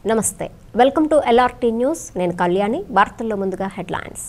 నమస్తే, welcome to LRT news. నేను కళ్యాణి. వార్తల్లో ముందుగా హెడ్లైన్స్.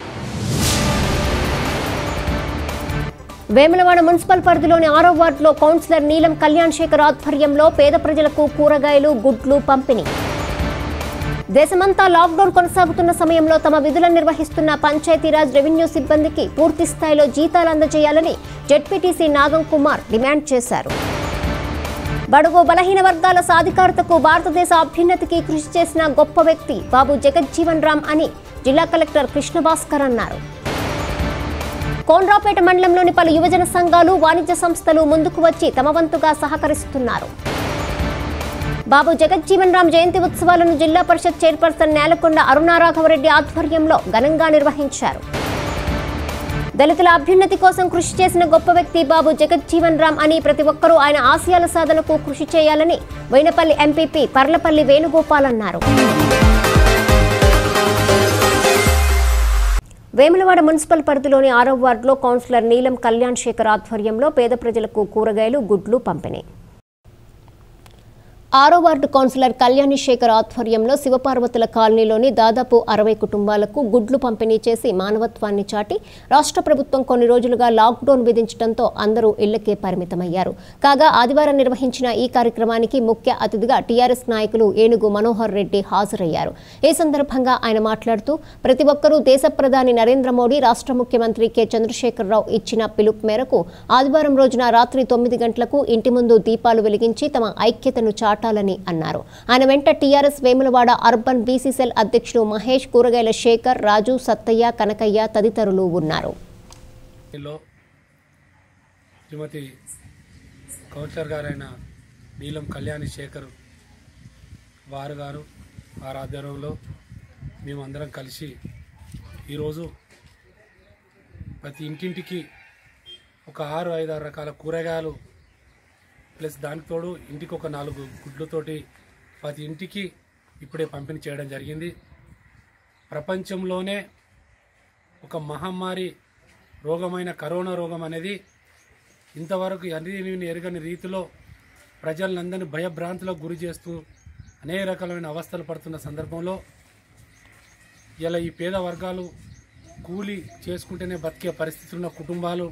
వేములవాడ మున్సిపల్ పరిధిలోని 6వ వార్డులో కౌన్సిలర్ నీలం కళ్యాణ్ శేఖర్ ఆధ్వర్యంలో పేద ప్రజలకు కూరగాయలు, గుడ్లు పంపిణీ. దేశమంతా లాక్డౌన్ కొనసాగుతున్న సమయంలో తమ విధులను నిర్వహిస్తున్న పంచాయతీరాజ్ రెవెన్యూ సిబ్బందికి పూర్తి స్థాయిలో జీతాలు అందజేయాలని జెడ్పీటీసీ నాగం కుమార్ డిమాండ్ చేశారు. బడుగు బలహీన వర్గాల సాధికారతకు, భారతదేశ అభ్యున్నతికి కృషి చేసిన గొప్ప వ్యక్తి బాబు జగజ్జీవన్ రామ్ అని జిల్లా కలెక్టర్ కృష్ణభాస్కర్ అన్నారు. కోనరాపేట మండలంలోని పలు యువజన సంఘాలు, వాణిజ్య సంస్థలు ముందుకు వచ్చి తమ వంతుగా సహకరిస్తున్నారు. బాబు జగజ్జీవన్ రామ్ జయంతి ఉత్సవాలను జిల్లా పరిషత్ చైర్పర్సన్ నేలకొండ అరుణారాఘవరెడ్డి ఆధ్వర్యంలో ఘనంగా నిర్వహించారు. దళితుల అభ్యున్నతి కోసం కృషి చేసిన గొప్ప వ్యక్తి బాబు జగజ్జీవన్ రామ్ అని ప్రతి ఒక్కరూ ఆయన ఆశయాల సాధనకు కృషి చేయాలని వైనపల్లి ఎంపీపీ పర్లపల్లి వేణుగోపాల్ అన్నారు. వేములవాడ మున్సిపల్ పరిధిలోని 6వ వార్డులో కౌన్సిలర్ నీలం కళ్యాణ్ శేఖర్ ఆధ్వర్యంలో పేద ప్రజలకు కూరగాయలు, గుడ్లు పంపిణీ. 6వ వార్డు కౌన్సిలర్ కళ్యాణి శేఖర్ ఆధ్వర్యంలో శివపార్వతుల కాలనీలోని దాదాపు 60 కుటుంబాలకు గుడ్లు పంపిణీ చేసి మానవత్వాన్ని చాటి రాష్ట్ర ప్రభుత్వం కొన్ని రోజులుగా లాక్డౌన్ విధించడంతో అందరూ ఇళ్లకే పరిమితమయ్యారు. కాగా ఆదివారం నిర్వహించిన ఈ కార్యక్రమానికి ముఖ్య అతిథిగా టీఆర్ఎస్ నాయకులు ఏనుగు మనోహర్ రెడ్డి హాజరయ్యారు. ఈ సందర్భంగా ఆయన మాట్లాడుతూ ప్రతి ఒక్కరూ దేశ ప్రధాని నరేంద్ర మోడీ, రాష్ట్ర ముఖ్యమంత్రి కె చంద్రశేఖరరావు ఇచ్చిన పిలుపు మేరకు ఆదివారం రోజున రాత్రి 9 గంటలకు ఇంటి ముందు దీపాలు వెలిగించి తమ ఐక్యతను చాటాలని అన్నారు. ఆయన వెంట TRS Vemulawada urban BC cell అధ్యక్షులు మహేష్, కూరగాయల శేఖర్, రాజు, సత్తయ్య, కనకయ్య తదితరులు ఉన్నారు. శ్రీమతి కౌన్సిలర్ గారైన నీలం కళ్యాణి శేఖర్ వారి ఆధ్వర్యంలో మేమందరం కలిసి ఈరోజు ప్రతి ఇంటింటికి ఒక 6-5 రకాల కూరగాయలు ప్లస్ దానికి తోడు ఇంటికి ఒక 4 గుడ్లతోటి ప్రతి ఇంటికి ఇప్పుడే పంపిణీ చేయడం జరిగింది. ప్రపంచంలోనే ఒక మహమ్మారి రోగమైన కరోనా రోగం అనేది ఇంతవరకు ఎరగని రీతిలో ప్రజలందరినీ భయభ్రాంతులకు గురి చేస్తూ అనేక రకాలైన అవస్థలు పడుతున్న సందర్భంలో ఇలా ఈ పేద వర్గాలు కూలి చేసుకుంటేనే బతికే పరిస్థితులు ఉన్న కుటుంబాలు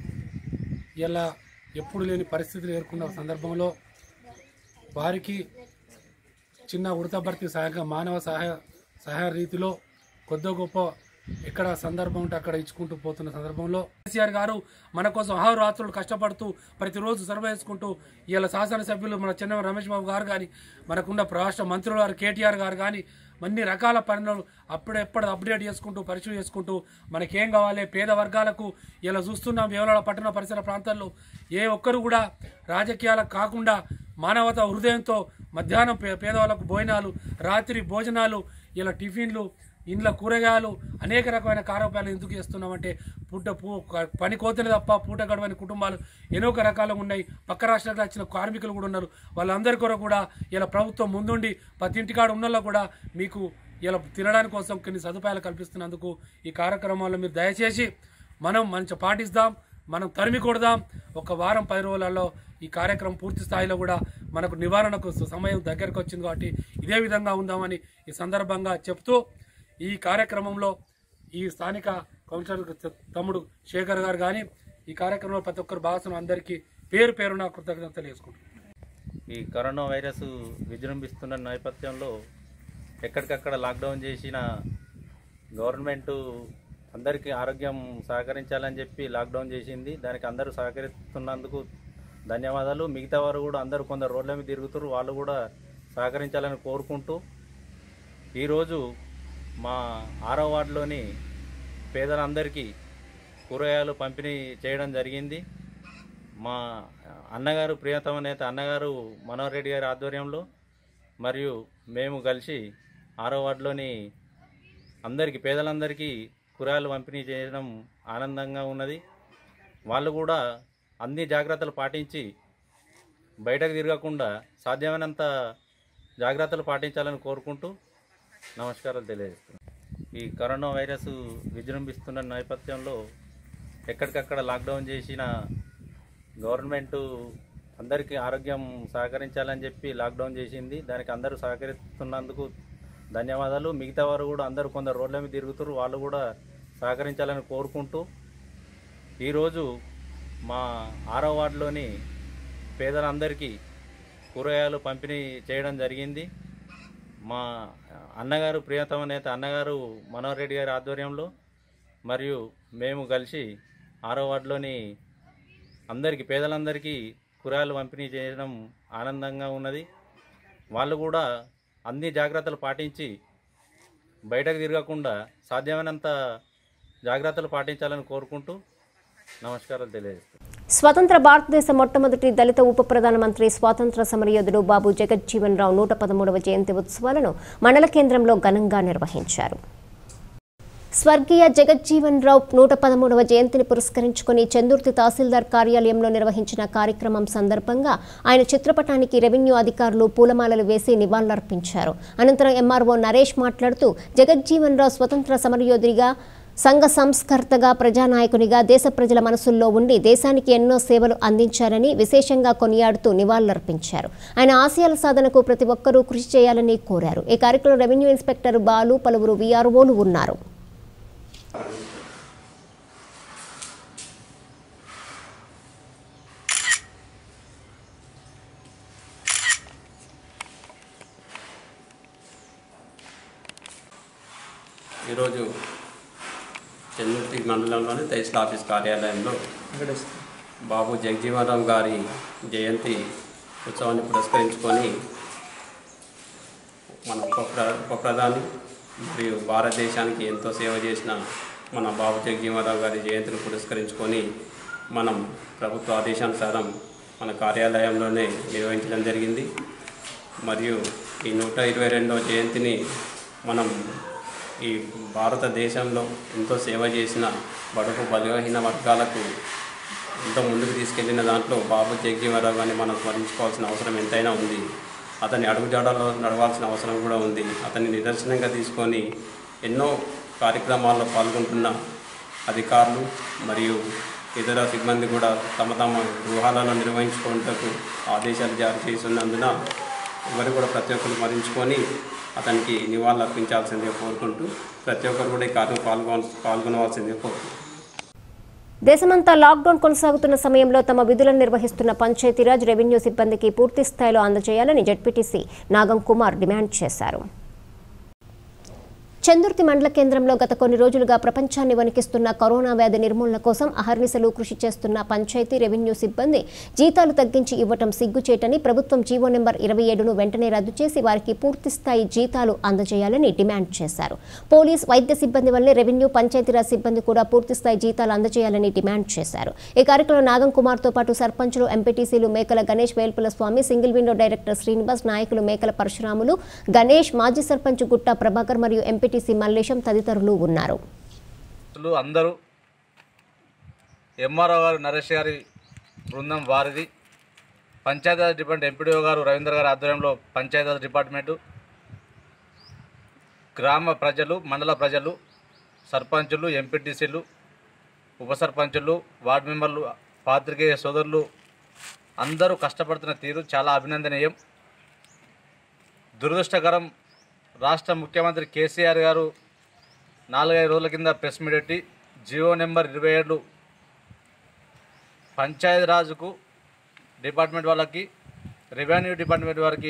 ఇలా ఎప్పుడు లేని పరిస్థితులు ఎదుర్కొన్న సందర్భంలో వారికి చిన్న ఉడతభర్తీ సహాయంగా మానవ సహాయ రీతిలో కొద్ది గొప్ప ఎక్కడ సందర్భం ఉంటే అక్కడ ఇచ్చుకుంటూ పోతున్న సందర్భంలో కేసీఆర్ గారు మన కోసం అహోరాత్రులు కష్టపడుతూ ప్రతిరోజు సర్వే చేసుకుంటూ ఇలా శాసనసభ్యులు మన చిన్న రమేష్ బాబు గారు కానీ, మనకున్న రాష్ట్ర మంత్రులు గారు కేటీఆర్ గారు కానీ అన్ని రకాల పనులు అప్పుడెప్పుడు అప్డేట్ చేసుకుంటూ పరిశీలన చేసుకుంటూ మనకేం కావాలి పేద వర్గాలకు ఇలా చూస్తున్నాం. వేములవాడ పట్టణ పరిసర ప్రాంతాల్లో ఏ ఒక్కరు కూడా రాజకీయాలకు కాకుండా మానవత హృదయంతో మధ్యాహ్నం పేదవాళ్ళకు భోజనాలు, రాత్రి భోజనాలు, ఇలా టిఫిన్లు, ఇండ్ల కూరగాయలు, అనేక రకమైన కార్యక్రమాలు ఎందుకు చేస్తున్నామంటే పని కోతలే తప్ప పూట గడవని కుటుంబాలు ఎన్నో రకాలుగా ఉన్నాయి. పక్క రాష్ట్రాలకు వచ్చిన కార్మికులు కూడా ఉన్నారు. వాళ్ళందరి కొరకు కూడా ఇలా ప్రభుత్వం ముందుండి ప్రతి ఇంటికాడ ఉన్నోళ్ళ కూడా మీకు ఇలా తినడానికి కోసం కొన్ని సదుపాయాలు కల్పిస్తున్నందుకు ఈ కార్యక్రమాల్లో మీరు దయచేసి మనం మంచి పాటిస్తాం, మనం తరిమి కొడదాం. ఒక వారం 10 రోజులలో ఈ కార్యక్రమం పూర్తి స్థాయిలో కూడా మనకు నివారణకు సమయం దగ్గరకు వచ్చింది కాబట్టి ఇదే విధంగా ఉందామని ఈ సందర్భంగా చెప్తూ ఈ కార్యక్రమంలో ఈ స్థానిక కౌన్సిలర్ తమ్ముడు శేఖర్ గారు కానీ ఈ కార్యక్రమంలో ప్రతి ఒక్కరు భాగస్వామి అందరికీ పేరు పేరున కృతజ్ఞతలు చేసుకుంటున్నారు. ఈ కరోనా వైరస్ విజృంభిస్తున్న నేపథ్యంలో ఎక్కడికక్కడ లాక్డౌన్ చేసిన గవర్నమెంట్ అందరికీ ఆరోగ్యం సహకరించాలని చెప్పి లాక్డౌన్ చేసింది. దానికి అందరూ సహకరిస్తున్నందుకు ధన్యవాదాలు. మిగతా వారు కూడా అందరూ కొందరు రోడ్ల మీద తిరుగుతారు, వాళ్ళు కూడా సహకరించాలని కోరుకుంటూ ఈరోజు మా 6వ వార్డులోని పేదలందరికీ కూరగాయలు పంపిణీ చేయడం జరిగింది. మా అన్నగారు, ప్రియతమ నేత అన్నగారు మనోహర్ రెడ్డి గారి ఆధ్వర్యంలో మరియు మేము కలిసి 6వ వార్డులోని పేదలందరికీ కూరగాయలు పంపిణీ చేయడం ఆనందంగా ఉన్నది. వాళ్ళు కూడా అన్ని జాగ్రత్తలు పాటించి బయటకు తిరగకుండా సాధ్యమైనంత జాగ్రత్తలు పాటించాలని కోరుకుంటూ నమస్కారాలు తెలియజేస్తున్నాను. ఈ కరోనా వైరస్ విజృంభిస్తున్న నేపథ్యంలో ఎక్కడికక్కడ లాక్డౌన్ చేసిన గవర్నమెంట్ అందరికీ ఆరోగ్యం సహకరించాలని చెప్పి లాక్డౌన్ చేసింది. దానికి అందరూ సహకరిస్తున్నందుకు ధన్యవాదాలు. మిగతా వారు కూడా అందరూ కొందరు రోడ్ల మీద తిరుగుతారు, వాళ్ళు కూడా సహకరించాలని కోరుకుంటూ ఈరోజు మా 6వ వార్డులోని పేదలందరికీ కూరగాయలు పంపిణీ చేయడం జరిగింది. మా అన్నగారు, ప్రియతమ నేత అన్నగారు మనోహర్ రెడ్డి గారి ఆధ్వర్యంలో మరియు మేము కలిసి 6వ వార్డులోని అందరికీ పేదలందరికీ కూరగాయలు పంపిణీ చేయడం ఆనందంగా ఉన్నది. వాళ్ళు కూడా అన్ని జాగ్రత్తలు పాటించి బయటకు తిరగకుండా సాధ్యమైనంత జాగ్రత్తలు పాటించాలని కోరుకుంటూ నమస్కారాలు తెలియజేస్తాను. స్వతంత్ర భారతదేశ మొట్టమొదటి దళిత ఉప ప్రధానమంత్రి స్వాతంత్ర సమరయోధుడు బాబు జగజ్జీవన్ రావు 113వ జయంతి ఉత్సవాలను మండల కేంద్రంలో ఘనంగా నిర్వహించారు. స్వర్గీయ జగజ్జీవన్ రావు 113వ జయంతిని పురస్కరించుకుని చందుర్తి తహసీల్దార్ కార్యాలయంలో నిర్వహించిన కార్యక్రమం సందర్భంగా ఆయన చిత్రపటానికి రెవెన్యూ అధికారులు పూలమాలలు వేసి నివాళులర్పించారు. అనంతరం ఎంఆర్ఓ నరేష్ మాట్లాడుతూ జగజ్జీవన్ రావు స్వతంత్ర సమరయోధుడిగా, సంఘ సంస్కర్తగా, ప్రజానాయకునిగా దేశ ప్రజల మనసుల్లో ఉండి దేశానికి ఎన్నో సేవలు అందించారని విశేషంగా కొనియాడుతూ నివాళులర్పించారు. ఆయన ఆశయాల సాధనకు ప్రతి ఒక్కరూ కృషి చేయాలని కోరారు. ఈ కార్యక్రమంలో రెవెన్యూ ఇన్స్పెక్టర్ బాలు, పలువురు వీఆర్ఓలు ఉన్నారు. ఈరోజు చెన్నూర్తి మండలంలోని తహసీల్ ఆఫీస్ కార్యాలయంలో బాబు జగజ్జీవన్ రావు గారి జయంతి ఉత్సవాన్ని పురస్కరించుకొని మన ఉప ప్రధాని మరియు భారతదేశానికి ఎంతో సేవ చేసిన మన బాబు జగజ్జీవన్ రావు గారి జయంతిని పురస్కరించుకొని మనం ప్రభుత్వ ఆదేశానుసారం మన కార్యాలయంలోనే నిర్వహించడం జరిగింది. మరియు ఈ 122వ జయంతిని మనం ఈ భారతదేశంలో ఎంతో సేవ చేసిన బడుగు బలహీన వర్గాలకు ఎంతో ముందుకు తీసుకెళ్లిన దాంట్లో బాబు జగజ్జీవన్ రావు గారిని మనం స్మరించుకోవాల్సిన అవసరం ఎంతైనా ఉంది. అతని అడుగుజాడలో నడవాల్సిన అవసరం కూడా ఉంది. అతన్ని నిదర్శనంగా తీసుకొని ఎన్నో కార్యక్రమాల్లో పాల్గొంటున్న అధికారులు మరియు ఇతర సిబ్బంది కూడా తమ గృహాలలో నిర్వహించుకునేందుకు ఆదేశాలు జారీ చేస్తున్నందున ఎవరు కూడా ప్రతి ఒక్కరు స్మరించుకొని అతనికి నివాళులు అర్పించాల్సిందిగా కోరుకుంటూ ప్రతి ఒక్కరు కూడా ఈ కార్యక్రమం పాల్గొనవలసిందిగా కోరుకుంటున్నాను. దేశమంతా లాక్డౌన్ కొనసాగుతున్న సమయంలో తమ విధులను నిర్వహిస్తున్న పంచాయతీరాజ్, రెవెన్యూ సిబ్బందికి పూర్తి స్థాయిలో అందజేయాలని జడ్పీటీసీ నాగం కుమార్ డిమాండ్ చేశారు. చందుర్తి మండల కేంద్రంలో గత కొన్ని రోజులుగా ప్రపంచాన్ని వణికిస్తున్న కరోనా వ్యాధి నిర్మూలన కోసం అహర్నిశలు కృషి చేస్తున్న పంచాయతీ, రెవెన్యూ సిబ్బంది జీతాలు తగ్గించి ఇవ్వటం సిగ్గుచేటని ప్రభుత్వం జీవో నెంబర్ 27ను వెంటనే రద్దు చేసి వారికి పూర్తిస్థాయి జీతాలు అందజేయాలని డిమాండ్ చేశారు. పోలీస్, వైద్య సిబ్బంది వల్లే రెవెన్యూ, పంచాయతీరాజ్ సిబ్బంది కూడా పూర్తిస్థాయి జీతాలు అందజేయాలని డిమాండ్ చేశారు. ఈ కార్యక్రమంలో నాగం కుమార్తో పాటు సర్పంచులు, ఎంపీటీసీలు Mekala Ganesh, Velpula Swamy, single window director Srinivas, నాయకులు మేకల పరశురాములు, గణేష్, మాజీ సర్పంచ్ గుట్ట ప్రభాకర్ మరియు ఎంపీటీసీ మల్లేశం తదితరులు ఉన్నారు. అందరూ ఎంఆర్ఓ గారు నరేష్ గారి బృందం వారిది, పంచాయతీరాజ్ డిపార్ట్మెంట్ ఎంపీడీఓ గారు రవీంద్ర గారి ఆధ్వర్యంలో పంచాయతీరాజ్ డిపార్ట్మెంటు, గ్రామ ప్రజలు, మండల ప్రజలు, సర్పంచులు, ఎంపీటీసీలు, ఉప సర్పంచులు, వార్డు మెంబర్లు, పాత్రికేయ సోదరులు అందరూ కష్టపడుతున్న తీరు చాలా అభినందనీయం. దురదృష్టకరం, రాష్ట్ర ముఖ్యమంత్రి కేసీఆర్ గారు 4-5 రోజుల కింద ప్రెస్ మీట్ పెట్టి జీవో నెంబర్ 27 పంచాయతీరాజ్కు డిపార్ట్మెంట్ వాళ్ళకి, రెవెన్యూ డిపార్ట్మెంట్ వారికి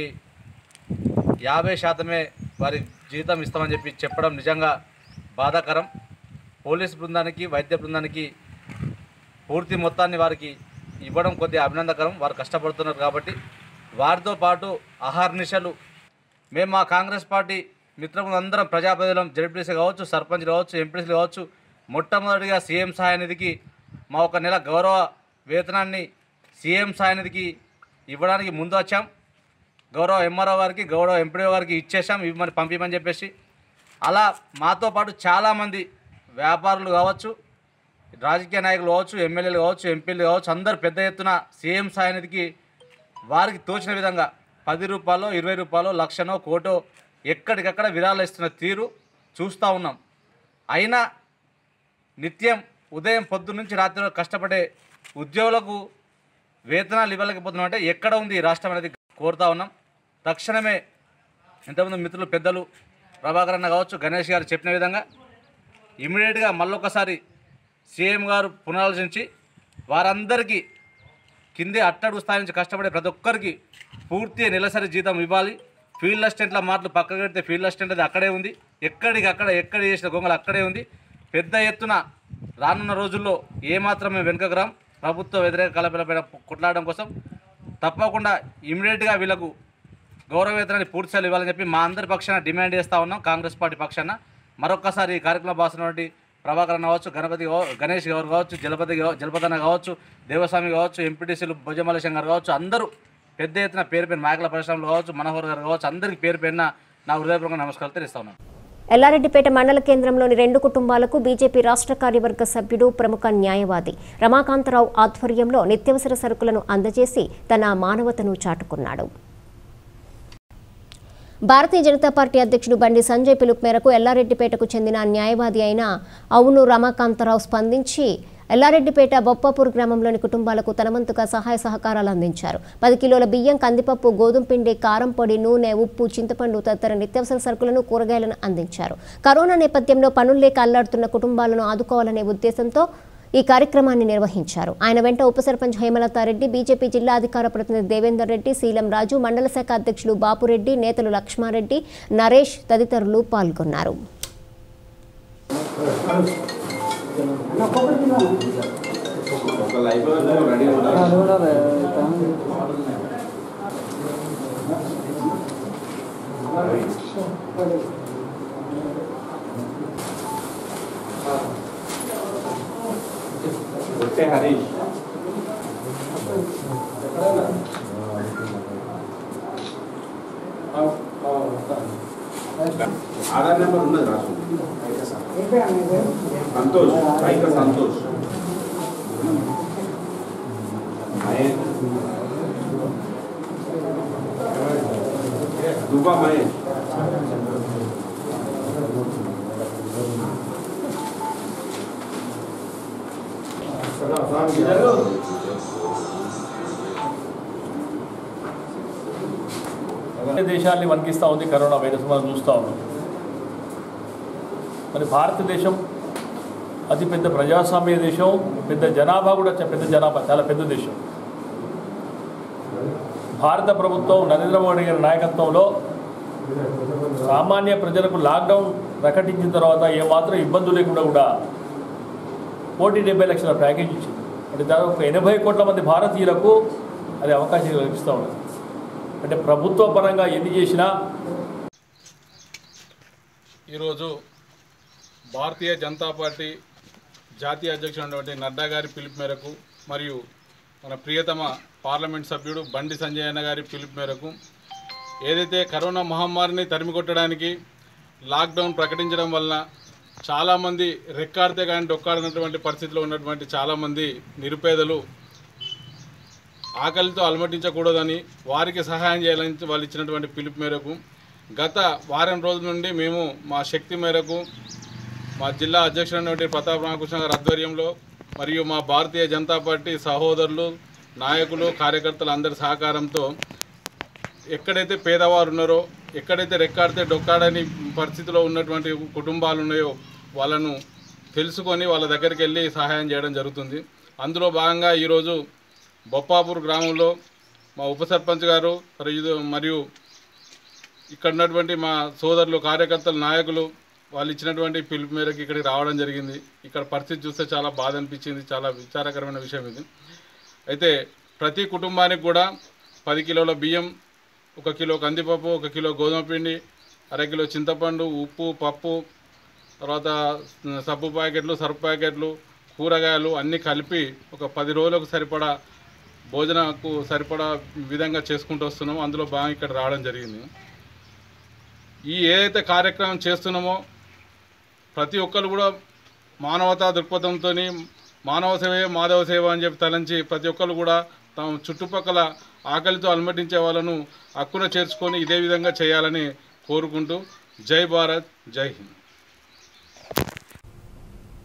50% వారి జీతం ఇస్తామని చెప్పడం నిజంగా బాధాకరం. పోలీస్ బృందానికి, వైద్య బృందానికి పూర్తి మొత్తాన్ని వారికి ఇవ్వడం కొద్దిగా అభినందకరం. వారు కష్టపడుతున్నారు కాబట్టి వారితో పాటు అహర్నిశలు మేము మా కాంగ్రెస్ పార్టీ మిత్రులు అందరం ప్రజాప్రతినిధులం, జడ్పీసీ కావచ్చు, సర్పంచ్లు కావచ్చు, ఎంపీసీలు కావచ్చు, మొట్టమొదటిగా సీఎం సహాయనిధికి మా ఒక నెల గౌరవ వేతనాన్ని సీఎం సహాయనిధికి ఇవ్వడానికి ముందు వచ్చాం. గౌరవ ఎంఆర్ఓ గారికి, గౌరవ ఎంపీడీఓ గారికి ఇచ్చేసాం, ఇవ్వమని పంపించమని చెప్పేసి. అలా మాతో పాటు చాలామంది వ్యాపారులు కావచ్చు, రాజకీయ నాయకులు కావచ్చు, ఎమ్మెల్యేలు కావచ్చు, ఎంపీలు కావచ్చు, అందరు పెద్ద ఎత్తున సీఎం సహాయనిధికి వారికి తోచిన విధంగా 10 రూపాయలు, 20 రూపాయలు, లక్షనో, కోటో ఎక్కడికక్కడ విరాళాలు ఇస్తున్న తీరు చూస్తూ ఉన్నాం. అయినా నిత్యం ఉదయం పొద్దున్న నుంచి రాత్రి కష్టపడే ఉద్యోగులకు వేతనాలు ఇవ్వలేకపోతున్నాం అంటే ఎక్కడ ఉంది ఈ రాష్ట్రం అనేది కోరుతా ఉన్నాం. తక్షణమే ఇంతకుముందు మిత్రులు పెద్దలు ప్రభాకర్ అన్న కావచ్చు, గణేష్ గారు చెప్పిన విధంగా ఇమీడియట్గా మళ్ళొకసారి సీఎం గారు పునరాలోచించి వారందరికీ కిందే అట్టడుగు స్థాయి నుంచి కష్టపడే ప్రతి ఒక్కరికి పూర్తి నెలసరి జీతం ఇవ్వాలి. ఫీల్డ్ అసిస్టెంట్ల మాటలు పక్కకు పెడితే ఫీల్డ్ అసిస్టెంట్ అది అక్కడే ఉంది, ఎక్కడ చేసిన గొంగలు అక్కడే ఉంది. పెద్ద ఎత్తున రానున్న రోజుల్లో ఏమాత్రమే వెనుకకు రాం. ప్రభుత్వ వ్యతిరేక కలపలపైన కొట్లాడడం కోసం తప్పకుండా ఇమీడియట్గా వీళ్ళకు గౌరవ వేతనాన్ని పూర్తి స్థాయిలో ఇవ్వాలని చెప్పి మా అందరి పక్షాన డిమాండ్ చేస్తూ ఉన్నాం. కాంగ్రెస్ పార్టీ పక్షాన మరొక్కసారి ఈ కార్యక్రమంలో భాగమైనటువంటి ప్రభాకర్ అన్న కావచ్చు, గణేష్ గారు కావచ్చు, జలపతన్న కావచ్చు, దేవస్వామి కావచ్చు, ఎంపీటీసీలు భుజమలేశం గారు కావచ్చు, అందరూ పెద్ద ఎత్తున పేరు పైన నాయకుల పరిశ్రమలు కావచ్చు, మనోహర్ గారు కావచ్చు, అందరికీ పేరు పైన నా హృదయపూర్వక నమస్కారాలు తెలుస్తా ఉన్నాను. ఎల్లారెడ్డిపేట మండల కేంద్రంలోని 2 కుటుంబాలకు బీజేపీ రాష్ట్ర కార్యవర్గ సభ్యుడు ప్రముఖ న్యాయవాది రమాకాంతరావు ఆధ్వర్యంలో నిత్యావసర సరుకులను అందజేసి తన మానవతను చాటుకున్నాడు. భారతీయ జనతా పార్టీ అధ్యక్షుడు బండి సంజయ్ పిలుపు మేరకు ఎల్లారెడ్డిపేటకు చెందిన న్యాయవాది అయిన అవును రమాకాంతరావు స్పందించి ఎల్లారెడ్డిపేట బొప్పాపూర్ గ్రామంలోని కుటుంబాలకు తనవంతుగా సహాయ సహకారాలు అందించారు. 10 కిలోల బియ్యం, కందిపప్పు, గోధుమ పిండి, కారం పొడి, నూనె, ఉప్పు, చింతపండు తదితర నిత్యావసర సరుకులను, కూరగాయలను అందించారు. కరోనా నేపథ్యంలో పనులు లేక అల్లాడుతున్న కుటుంబాలను ఆదుకోవాలనే ఉద్దేశంతో ఈ కార్యక్రమాన్ని నిర్వహించారు. ఆయన వెంట ఉప సర్పంచ్ హేమలతారెడ్డి, బీజేపీ జిల్లా అధికార ప్రతినిధి దేవేందర్ రెడ్డి, శీలం రాజు, మండల శాఖ అధ్యక్షులు బాపురెడ్డి, నేతలు లక్ష్మారెడ్డి, నరేష్ తదితరులు పాల్గొన్నారు. హరీష్ ఆధార్ నెంబర్ ఉన్నది రాసు సంతోష్ రైక సంతోష్ దుబా మహేష్ దేశాన్ని వణికిస్తూ ఉంది కరోనా వైరస్. మనం చూస్తూ ఉన్నాం. మరి భారతదేశం అతిపెద్ద ప్రజాస్వామ్య దేశం, పెద్ద జనాభా కూడా చాలా పెద్ద దేశం. భారత ప్రభుత్వం నరేంద్ర మోడీ గారి నాయకత్వంలో సామాన్య ప్రజలకు లాక్డౌన్ ప్రకటించిన తర్వాత ఏమాత్రం ఇబ్బందులు లేకుండా కూడా 170 లక్షల ప్యాకేజ్ ఇచ్చింది. అంటే దాదాపు 80 కోట్ల మంది భారతీయులకు అది అవకాశం కల్పిస్తూ ఉన్నది. అంటే ప్రభుత్వ పరంగా ఎన్ని చేసినా ఈరోజు భారతీయ జనతా పార్టీ జాతీయ అధ్యక్షుడు నడ్డా గారి పిలుపు మేరకు మరియు మన ప్రియతమ పార్లమెంట్ సభ్యుడు బండి సంజయ్ అన్న గారి పిలుపు మేరకు ఏదైతే కరోనా మహమ్మారిని తరిమికొట్టడానికి లాక్డౌన్ ప్రకటించడం వలన చాలామంది రెక్కాడితే కానీ డొక్కాడినటువంటి పరిస్థితిలో ఉన్నటువంటి చాలామంది నిరుపేదలు ఆకలితో అలమటించకూడదని వారికి సహాయం చేయాలని వాళ్ళు ఇచ్చినటువంటి పిలుపు మేరకు గత వారం రోజుల నుండి మేము మా శక్తి మేరకు మా జిల్లా అధ్యక్షుడైనటువంటి ప్రతాప్ రామకృష్ణ గారి ఆధ్వర్యంలో మరియు మా భారతీయ జనతా పార్టీ సహోదరులు, నాయకులు, కార్యకర్తలు అందరి సహకారంతో ఎక్కడైతే పేదవారు ఉన్నారో, ఎక్కడైతే రెక్కాడితే డొక్కాడని పరిస్థితిలో ఉన్నటువంటి కుటుంబాలు ఉన్నాయో వాళ్ళను తెలుసుకొని వాళ్ళ దగ్గరికి వెళ్ళి సహాయం చేయడం జరుగుతుంది. అందులో భాగంగా ఈరోజు బొప్పాపూర్ గ్రామంలో మా ఉప సర్పంచ్ గారు మరియు ఇక్కడ ఉన్నటువంటి మా సోదరులు, కార్యకర్తలు, నాయకులు వాళ్ళు ఇచ్చినటువంటి పిలుపు మేరకు ఇక్కడికి రావడం జరిగింది. ఇక్కడ పరిస్థితి చూస్తే చాలా బాధ అనిపించింది. చాలా విచారకరమైన విషయం ఇది. అయితే ప్రతి కుటుంబానికి కూడా 10 కిలోల బియ్యం, 1 కిలో కందిపప్పు, 1 కిలో గోధుమ పిండి, 1/2 కిలో చింతపండు, ఉప్పు, పప్పు, తర్వాత సబ్బు ప్యాకెట్లు, సర్ఫ్ ప్యాకెట్లు, కూరగాయలు అన్నీ కలిపి ఒక 10 రోజులకు సరిపడా భోజనకు సరిపడా విధంగా చేసుకుంటూ వస్తున్నామో అందులో బాగా ఇక్కడ రావడం జరిగింది. ఈ ఏదైతే కార్యక్రమం చేస్తున్నామో ప్రతి ఒక్కరు కూడా మానవతా దృక్పథంతో మానవ సేవే మాధవ సేవ అని చెప్పి తలంచి ప్రతి ఒక్కరు కూడా తమ చుట్టుపక్కల ఆకలితో అలమటించే వాళ్ళను హక్కున చేర్చుకొని ఇదే విధంగా చేయాలని కోరుకుంటూ జై భారత్, జై హింద్.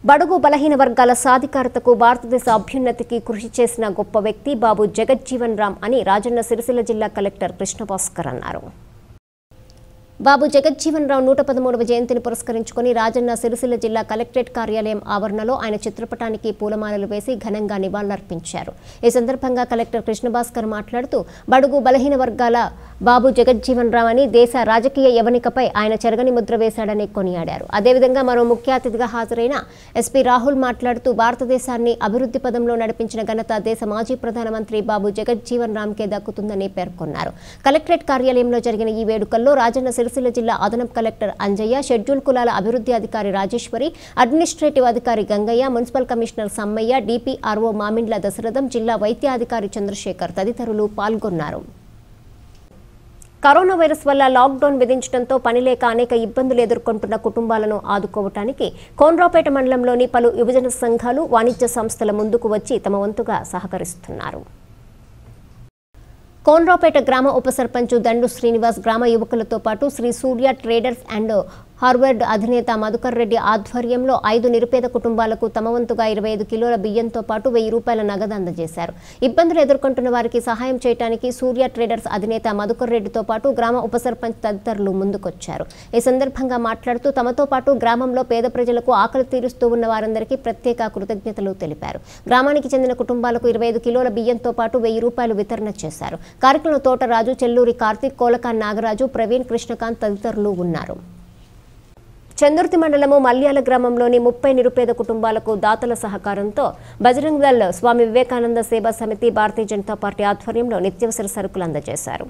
బడుగు బలహీన వర్గాల సాధికారతకు భారతదేశ అభ్యున్నతికి కృషి చేసిన గొప్ప వ్యక్తి బాబు జగజ్జీవన్ రామ్ అని రాజన్న సిరిసిల్ల జిల్లా కలెక్టర్ కృష్ణభాస్కర్ అన్నారు. బాబు జగజ్జీవన్ రామ్ 113వ జయంతిని పురస్కరించుకుని రాజన్న సిరిసిల్ల జిల్లా కలెక్టరేట్ కార్యాలయం ఆవరణలో ఆయన చిత్రపటానికి పూలమాలలు వేసి ఘనంగా నివాళులర్పించారు. ఈ సందర్భంగా కలెక్టర్ కృష్ణభాస్కర్ మాట్లాడుతూ బడుగు బలహీన వర్గాల బాబు జగజ్జీవన్ రామ్ అని దేశ రాజకీయ యవనికపై ఆయన చెరగని ముద్ర వేశాడని కొనియాడారు. అదేవిధంగా మరో ముఖ్య అతిథిగా హాజరైన ఎస్పీ రాహుల్ మాట్లాడుతూ భారతదేశాన్ని అభివృద్ధి పదంలో నడిపించిన ఘనత దేశ మాజీ ప్రధానమంత్రి బాబు జగజ్జీవన్ రామ్కే దక్కుతుందని పేర్కొన్నారు. కలెక్టరేట్ కార్యాలయంలో జరిగిన ఈ వేడుకల్లో రాజన్న సిరిసిల్ల జిల్లా అదనపు కలెక్టర్ అంజయ్య, షెడ్యూల్ కులాల అభివృద్ధి అధికారి రాజేశ్వరి, అడ్మినిస్ట్రేటివ్ అధికారి Gangaiah, municipal commissioner Sammaiah, DPRO Mamindla Dasaratham, జిల్లా వైద్యాధికారి చంద్రశేఖర్ తదితరులు పాల్గొన్నారు. కరోనా వైరస్ వల్ల లాక్డౌన్ విధించడంతో పనిలేక అనేక ఇబ్బందులు ఎదుర్కొంటున్న కుటుంబాలను ఆదుకోవటానికి కోనరావుపేట మండలంలోని పలు యువజన సంఘాలు, వాణిజ్య సంస్థల ముందుకు వచ్చి తమ వంతుగా సహకరిస్తున్నారు. కోనరావుపేట గ్రామ ఉప సర్పంచ్ దండు శ్రీనివాస్ గ్రామ యువకులతో పాటు Sri Surya traders and hardware అధినేత మధుకర్ రెడ్డి ఆధ్వర్యంలో 5 నిరుపేద కుటుంబాలకు తమ వంతుగా 25 కిలోల బియ్యంతో పాటు 1000 రూపాయల నగదు అందజేశారు. ఇబ్బందులు ఎదుర్కొంటున్న వారికి సహాయం చేయడానికి సూర్య ట్రేడర్స్ అధినేత మధుకర్ రెడ్డితో పాటు గ్రామ ఉప సర్పంచ్ తదితరులు ముందుకొచ్చారు. ఈ సందర్భంగా మాట్లాడుతూ తమతో పాటు గ్రామంలో పేద ప్రజలకు ఆకలి తీరుస్తూ ఉన్న వారందరికీ ప్రత్యేక కృతజ్ఞతలు తెలిపారు. గ్రామానికి చెందిన కుటుంబాలకు 25 కిలోల బియ్యంతో పాటు 1000 రూపాయలు వితరణ చేశారు. కార్యక్రమంలో తోటరాజు, చెల్లూరి కార్తీక్, కోలకాన్ నాగరాజు, ప్రవీణ్, కృష్ణకాంత్ తదితరులు ఉన్నారు. చందుర్తి మండలము మల్యాల గ్రామంలోని 30 నిరుపేద కుటుంబాలకు దాతల సహకారంతో బజరంగ్ దళ్, స్వామి వివేకానంద సేవా సమితి, భారతీయ జనతా పార్టీ ఆధ్వర్యంలో నిత్యావసర సరుకులు అందజేశారు.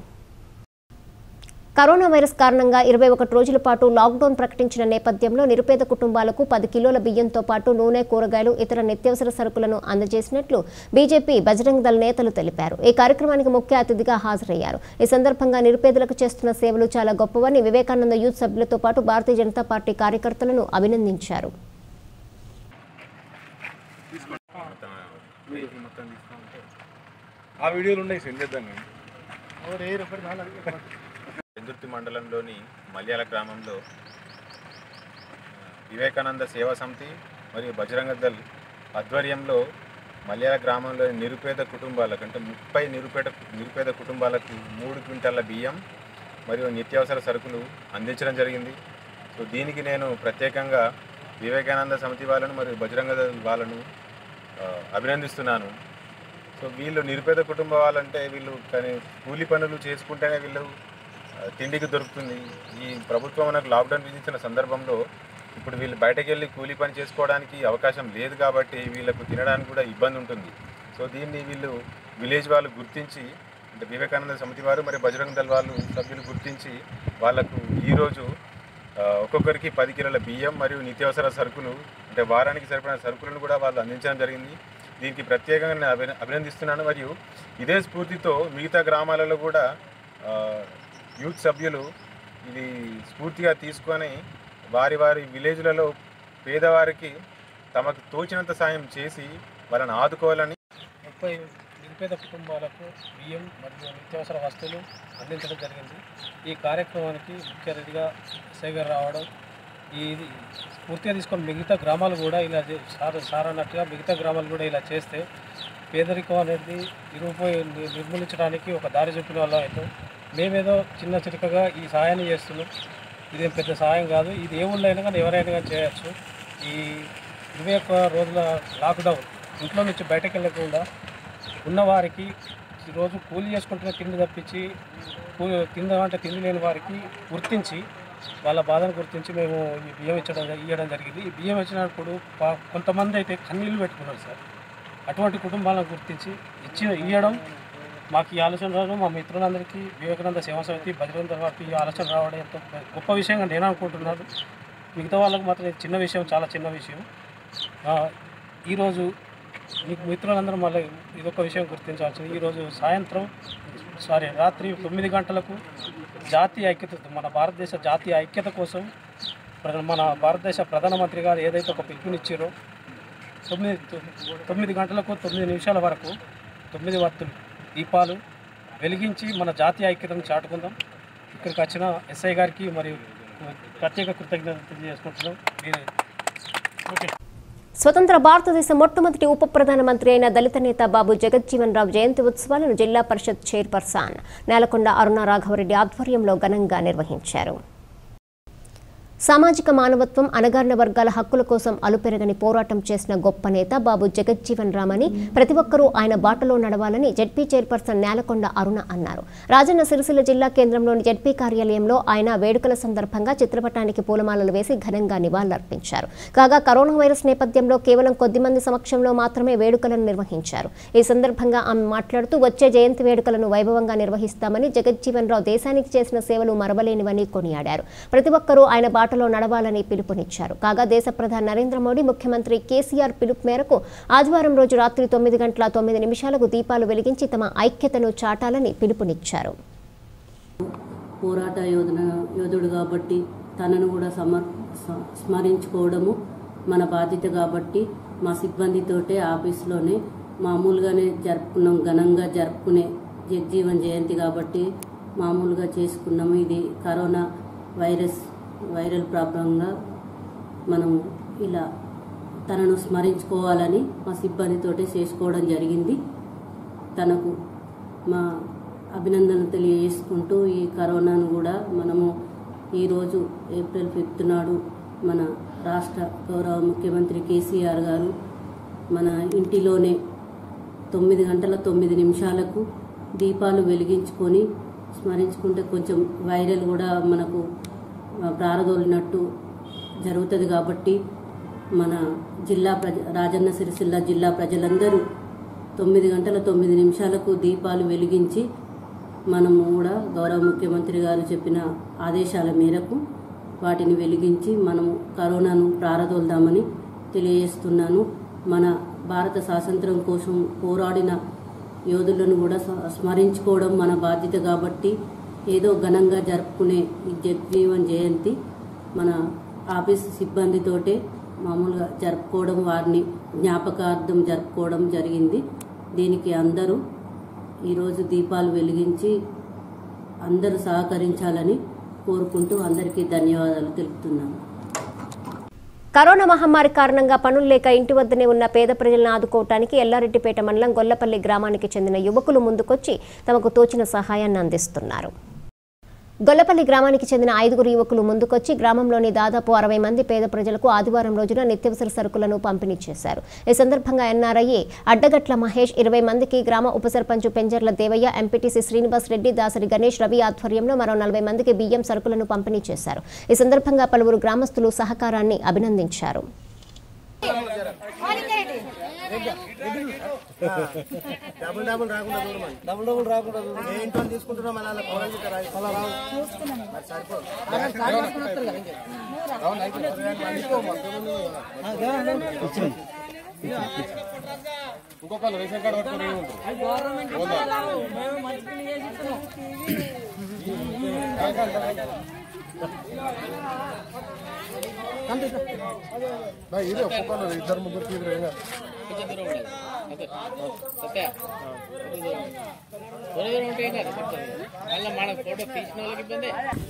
కరోనా వైరస్ కారణంగా 21 రోజుల పాటు లాక్డౌన్ ప్రకటించిన నేపథ్యంలో నిరుపేద కుటుంబాలకు 10 కిలోల బియ్యంతో పాటు నూనె, కూరగాయలు, ఇతర నిత్యావసర సరుకులను అందజేసినట్లు బీజేపీ బజరంగ్ దళ్ నేతలు తెలిపారు. ఈ కార్యక్రమానికి ముఖ్య అతిథిగా హాజరయ్యారు. ఈ సందర్భంగా నిరుపేదలకు చేస్తున్న సేవలు చాలా గొప్పవని వివేకానంద యూత్ సభ్యులతో పాటు భారతీయ జనతా పార్టీ కార్యకర్తలను అభినందించారు. చందుర్తి మండలంలోని మల్యాల గ్రామంలో వివేకానంద సేవా సమితి మరియు బజరంగ దళ్ ఆధ్వర్యంలో మల్యాల గ్రామంలోని నిరుపేద కుటుంబాలకు అంటే 30 నిరుపేద కుటుంబాలకు 3 క్వింటాల బియ్యం మరియు నిత్యావసర సరుకులు అందించడం జరిగింది. సో దీనికి నేను ప్రత్యేకంగా వివేకానంద సమితి వాళ్ళను మరియు బజరంగ దళ్ వాళ్ళను అభినందిస్తున్నాను. సో వీళ్ళు నిరుపేద కుటుంబం వాళ్ళంటే వీళ్ళు కానీ కూలి పనులు చేసుకుంటేనే వీళ్ళు తిండికి దొరుకుతుంది. ఈ ప్రభుత్వం మనకు లాక్డౌన్ విధించిన సందర్భంలో ఇప్పుడు వీళ్ళు బయటకు వెళ్ళి కూలీ పని చేసుకోవడానికి అవకాశం లేదు కాబట్టి వీళ్ళకు తినడానికి కూడా ఇబ్బంది ఉంటుంది. సో దీన్ని వీళ్ళు విలేజ్ వాళ్ళు గుర్తించి అంటే వివేకానంద సమితి వారు మరియు బజరంగ దళ్ వాళ్ళు సభ్యులు గుర్తించి వాళ్ళకు ఈరోజు ఒక్కొక్కరికి 10 కిలోల బియ్యం మరియు నిత్యావసర సరుకులు అంటే వారానికి సరిపడిన సరుకులను కూడా వాళ్ళు అందించడం జరిగింది. దీనికి ప్రత్యేకంగా నేను అభినందిస్తున్నాను. మరియు ఇదే స్ఫూర్తితో మిగతా గ్రామాలలో కూడా యూత్ సభ్యులు ఇది స్ఫూర్తిగా తీసుకొని వారి విలేజ్లలో పేదవారికి తమకు తోచినంత సాయం చేసి వాళ్ళని ఆదుకోవాలని 30 నిరుపేద కుటుంబాలకు బియ్యం మరియు నిత్యావసర వస్తువులు అందించడం జరిగింది. ఈ కార్యక్రమానికి ముఖ్య అతిథిగా ఎస్ఐ గారు రావడం, ఇది స్ఫూర్తిగా తీసుకొని మిగతా గ్రామాలు కూడా ఇలా సారన్నట్టుగా మిగతా గ్రామాలు కూడా ఇలా చేస్తే పేదరికం అనేది నిర్మూలించడానికి ఒక దారి చూపిన వల్ల అయితే మేమేదో చిన్న చిరుకగా ఈ సహాయాన్ని చేస్తున్నాం. ఇదేం పెద్ద సహాయం కాదు. ఇది ఏ ఊళ్ళో అయినా కానీ ఎవరైనా కానీ చేయొచ్చు. ఈ 21 రోజుల లాక్డౌన్ ఇంట్లో నుంచి బయటకు వెళ్ళకుండా ఉన్నవారికి ఈరోజు కూలీ చేసుకుంటున్న తిండి తప్పించి తిందామంటే తిండి లేని వారికి గుర్తించి వాళ్ళ బాధను గుర్తించి మేము ఈ బియ్యం ఇవ్వడం జరిగింది. ఈ బియ్యం ఇచ్చినప్పుడు కొంతమంది అయితే కన్నీళ్ళు పెట్టుకున్నారు సార్. అటువంటి కుటుంబాలను గుర్తించి ఇవ్వడం మాకు ఈ ఆలోచన రావడం, మా మిత్రులందరికీ వివేకానంద సేవా సమితి బజరంగ దళ్ వారికి ఈ ఆలోచన రావడం ఎంతో గొప్ప విషయంగా నేను అనుకుంటున్నాను. మిగతా వాళ్ళకు మాత్రం ఇది చిన్న విషయం, చాలా చిన్న విషయం. ఈరోజు మీకు మిత్రులందరూ మళ్ళీ ఇదొక విషయం గుర్తించాల్సింది. ఈరోజు రాత్రి 9 గంటలకు జాతీయ ఐక్యత, మన భారతదేశ జాతీయ ఐక్యత కోసం మన భారతదేశ ప్రధానమంత్రి గారు ఏదైతే ఒక పిలుపునిచ్చారో 9 గంటలకు 9 నిమిషాల వరకు 9 వత్తులు దీపాలు వెలిగించి మన జాతీయ ఐక్యతను చాటుకుందాం. ఇక్కడికి వచ్చిన ఎస్ఐ గారికి మరియు ప్రత్యేక కృతజ్ఞతలు తెలియజేసుకుంటున్నాం. స్వతంత్ర భారతదేశ మొట్టమొదటి ఉప ప్రధానమంత్రి అయిన దళిత నేత బాబు జగజ్జీవన్ రావు జయంతి ఉత్సవాలను జిల్లా పరిషత్ చైర్పర్సన్ నేలకొండ అరుణ రాఘవరెడ్డి ఆధ్వర్యంలో ఘనంగా నిర్వహించారు. సామాజిక మానవత్వం, అణగారిన వర్గాల హక్కుల కోసం అలుపెరగని పోరాటం చేసిన గొప్ప నేత బాబు జగజ్జీవన్ రామ్ అని ప్రతి ఒక్కరూ ఆయన బాటలో నడవాలని జెడ్పీ చైర్పర్సన్ నేలకొండ అరుణ అన్నారు. రాజన్న సిరిసిల్ల జిల్లా కేంద్రంలోని జెడ్పీ కార్యాలయంలో ఆయన వేడుకల సందర్భంగా చిత్రపటానికి పూలమాలలు వేసి ఘనంగా నివాళులర్పించారు. కాగా కరోనా వైరస్ నేపథ్యంలో కేవలం కొద్దిమంది సమక్షంలో మాత్రమే వేడుకలను నిర్వహించారు. ఈ సందర్భంగా ఆమె మాట్లాడుతూ వచ్చే జయంతి వేడుకలను వైభవంగా నిర్వహిస్తామని, జగజ్జీవన్ రావు దేశానికి చేసిన సేవలు మరవలేనివని కొనియాడారు. ప్రతి ఒక్కరూ ఆయన బాటలో నడవాలని పిలుపునిచ్చారు. కాగా దేశ ప్రధాని నరేంద్ర మోడీ, ముఖ్యమంత్రి కేసీఆర్ పిలుపు మేరకు ఆదివారం రోజు రాత్రి 9:09 దీపాలు వెలిగించి తమ ఐక్యతను చాటాలని పిలుపునిచ్చారు. పోరాట యోధుడు కాబట్టి తనను కూడా స్మరించుకోవడము మన బాధ్యత కాబట్టి మా సిబ్బందితోటే ఆఫీస్లోనే మామూలుగానే జరుపుకున్నాం. ఘనంగా జరుపుకునే జగజ్జీవన్ జయంతి కాబట్టి మామూలుగా చేసుకున్నాము. ఇది కరోనా వైరల్ ప్రాబ్లంగా మనము ఇలా తనను స్మరించుకోవాలని మా సిబ్బందితోటే చేసుకోవడం జరిగింది. తనకు మా అభినందనలు తెలియజేసుకుంటూ ఈ కరోనాను కూడా మనము ఈరోజు ఏప్రిల్ 5 నాడు మన రాష్ట్ర గౌరవ ముఖ్యమంత్రి కేసీఆర్ గారు మన ఇంటిలోనే 9:09 దీపాలు వెలిగించుకొని స్మరించుకుంటే కొంచెం వైరల్ కూడా మనకు ప్రారదోలినట్టు జరుగుతుంది కాబట్టి మన రాజన్న సిరిసిల్ల జిల్లా ప్రజలందరూ 9:09 దీపాలు వెలిగించి మనము కూడా గౌరవ ముఖ్యమంత్రి గారు చెప్పిన ఆదేశాల మేరకు వాటిని వెలిగించి మనము కరోనాను ప్రారదోల్దామని తెలియజేస్తున్నాను. మన భారత స్వాతంత్రం కోసం పోరాడిన యోధులను కూడా స్మరించుకోవడం మన బాధ్యత కాబట్టి ఏదో ఘనంగా జరుపుకునే ఈ జగజ్జీవన్ జయంతి మన ఆఫీస్ సిబ్బందితోటే మామూలుగా జరుపుకోవడం, వారిని జ్ఞాపకార్థం జరుపుకోవడం జరిగింది. దీనికి అందరూ ఈరోజు దీపాలు వెలిగించి అందరూ సహకరించాలని కోరుకుంటూ అందరికీ ధన్యవాదాలు తెలుపుతున్నాను. కరోనా మహమ్మారి కారణంగా పనులు లేక ఇంటి వద్దనే ఉన్న పేద ప్రజలను ఆదుకోవటానికి ఎల్లారెడ్డిపేట మండలం గొల్లపల్లి గ్రామానికి చెందిన యువకులు ముందుకొచ్చి తమకు తోచిన సహాయాన్ని అందిస్తున్నారు. గొల్లపల్లి గ్రామానికి చెందిన 5 యువకులు ముందుకొచ్చి గ్రామంలోని దాదాపు 60 మంది పేద ప్రజలకు ఆదివారం రోజున నిత్యావసర సరుకులను పంపిణీ చేశారు. ఈ సందర్భంగా ఎన్ఆర్ఐ అడ్డగట్ల మహేష్ 20 మందికి, గ్రామ ఉప సర్పంచ్ పెంజర్ల దేవయ్య, ఎంపీటీసీ శ్రీనివాస్ రెడ్డి, దాసరి గణేష్, రవి ఆధ్వర్యంలో మరో 40 మందికి బియ్యం సరుకులను పంపిణీ చేశారు. ఈ సందర్భంగా పలువురు గ్రామస్తులు సహకారాన్ని అభినందించారు. ఇంకొకళ్ళు రేషన్ కార్డు పట్టుకుని ఇదే ఒక్కొక్కరు 2-3 ఫోటో తీసిన వాళ్ళకి ఇబ్బంది.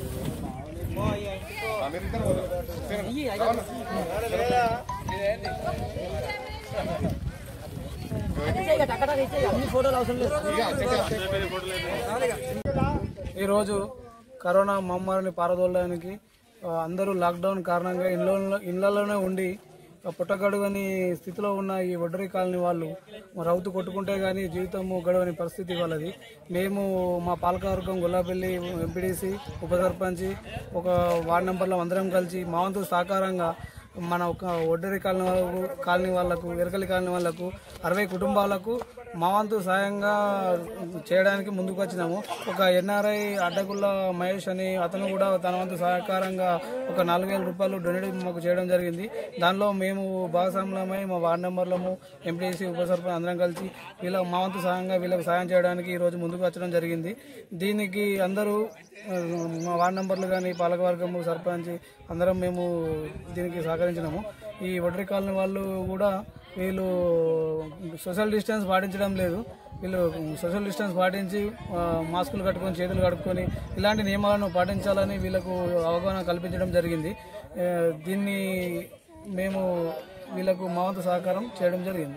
ఈరోజు కరోనా మహమ్మారిని పారదోలడానికి అందరూ లాక్డౌన్ కారణంగా ఇళ్లలోనే ఉండి పుట్టగడువని స్థితిలో ఉన్న ఈ వడ్డరీ కాలనీ వాళ్ళు రౌతు కొట్టుకుంటే కానీ జీవితము గడవని పరిస్థితి వాళ్ళది. మేము మా పాలకవర్గం గొల్లపల్లి ఎంపీడీసీ ఉప సర్పంచ్ ఒక వార్డు నంబర్లో అందరం కలిసి మా వంతు సహకారంగా మన ఒక వడ్డరీ కాలనీ వాళ్ళకు, ఎరకలి కాలనీ వాళ్ళకు 60 కుటుంబాలకు మా వంతు సాయంగా చేయడానికి ముందుకు వచ్చినాము. ఒక ఎన్ఆర్ఐ అడ్డగుల్ల మహేష్ అని అతను కూడా తన వంతు సహకారంగా ఒక 4,000 రూపాయలు డొనేట్ మాకు చేయడం జరిగింది. దానిలో మేము భాగస్వాములమై మా వార్డు మెంబర్లము, ఎంపీసీ ఉప సర్పంచ్ అందరం కలిసి మా వంతు సహాయంగా వీళ్ళకి సాయం చేయడానికి ఈరోజు ముందుకు వచ్చడం జరిగింది. దీనికి అందరూ మా వార్డు మెంబర్లు కానీ, పాలకవర్గము, సర్పంచ్ అందరం మేము దీనికి సహకరించినాము. ఈ వడ్డరీ కాలనీ వాళ్ళు కూడా వీళ్ళు సోషల్ డిస్టెన్స్ పాటించడం లేదు. వీళ్ళు సోషల్ డిస్టెన్స్ పాటించి మాస్కులు కట్టుకొని, చేతులు కట్టుకొని ఇలాంటి నియమాలను పాటించాలని వీళ్ళకు అవగాహన కల్పించడం జరిగింది. దీన్ని మేము వీళ్ళకు మా వంతు సహకారం చేయడం జరిగింది.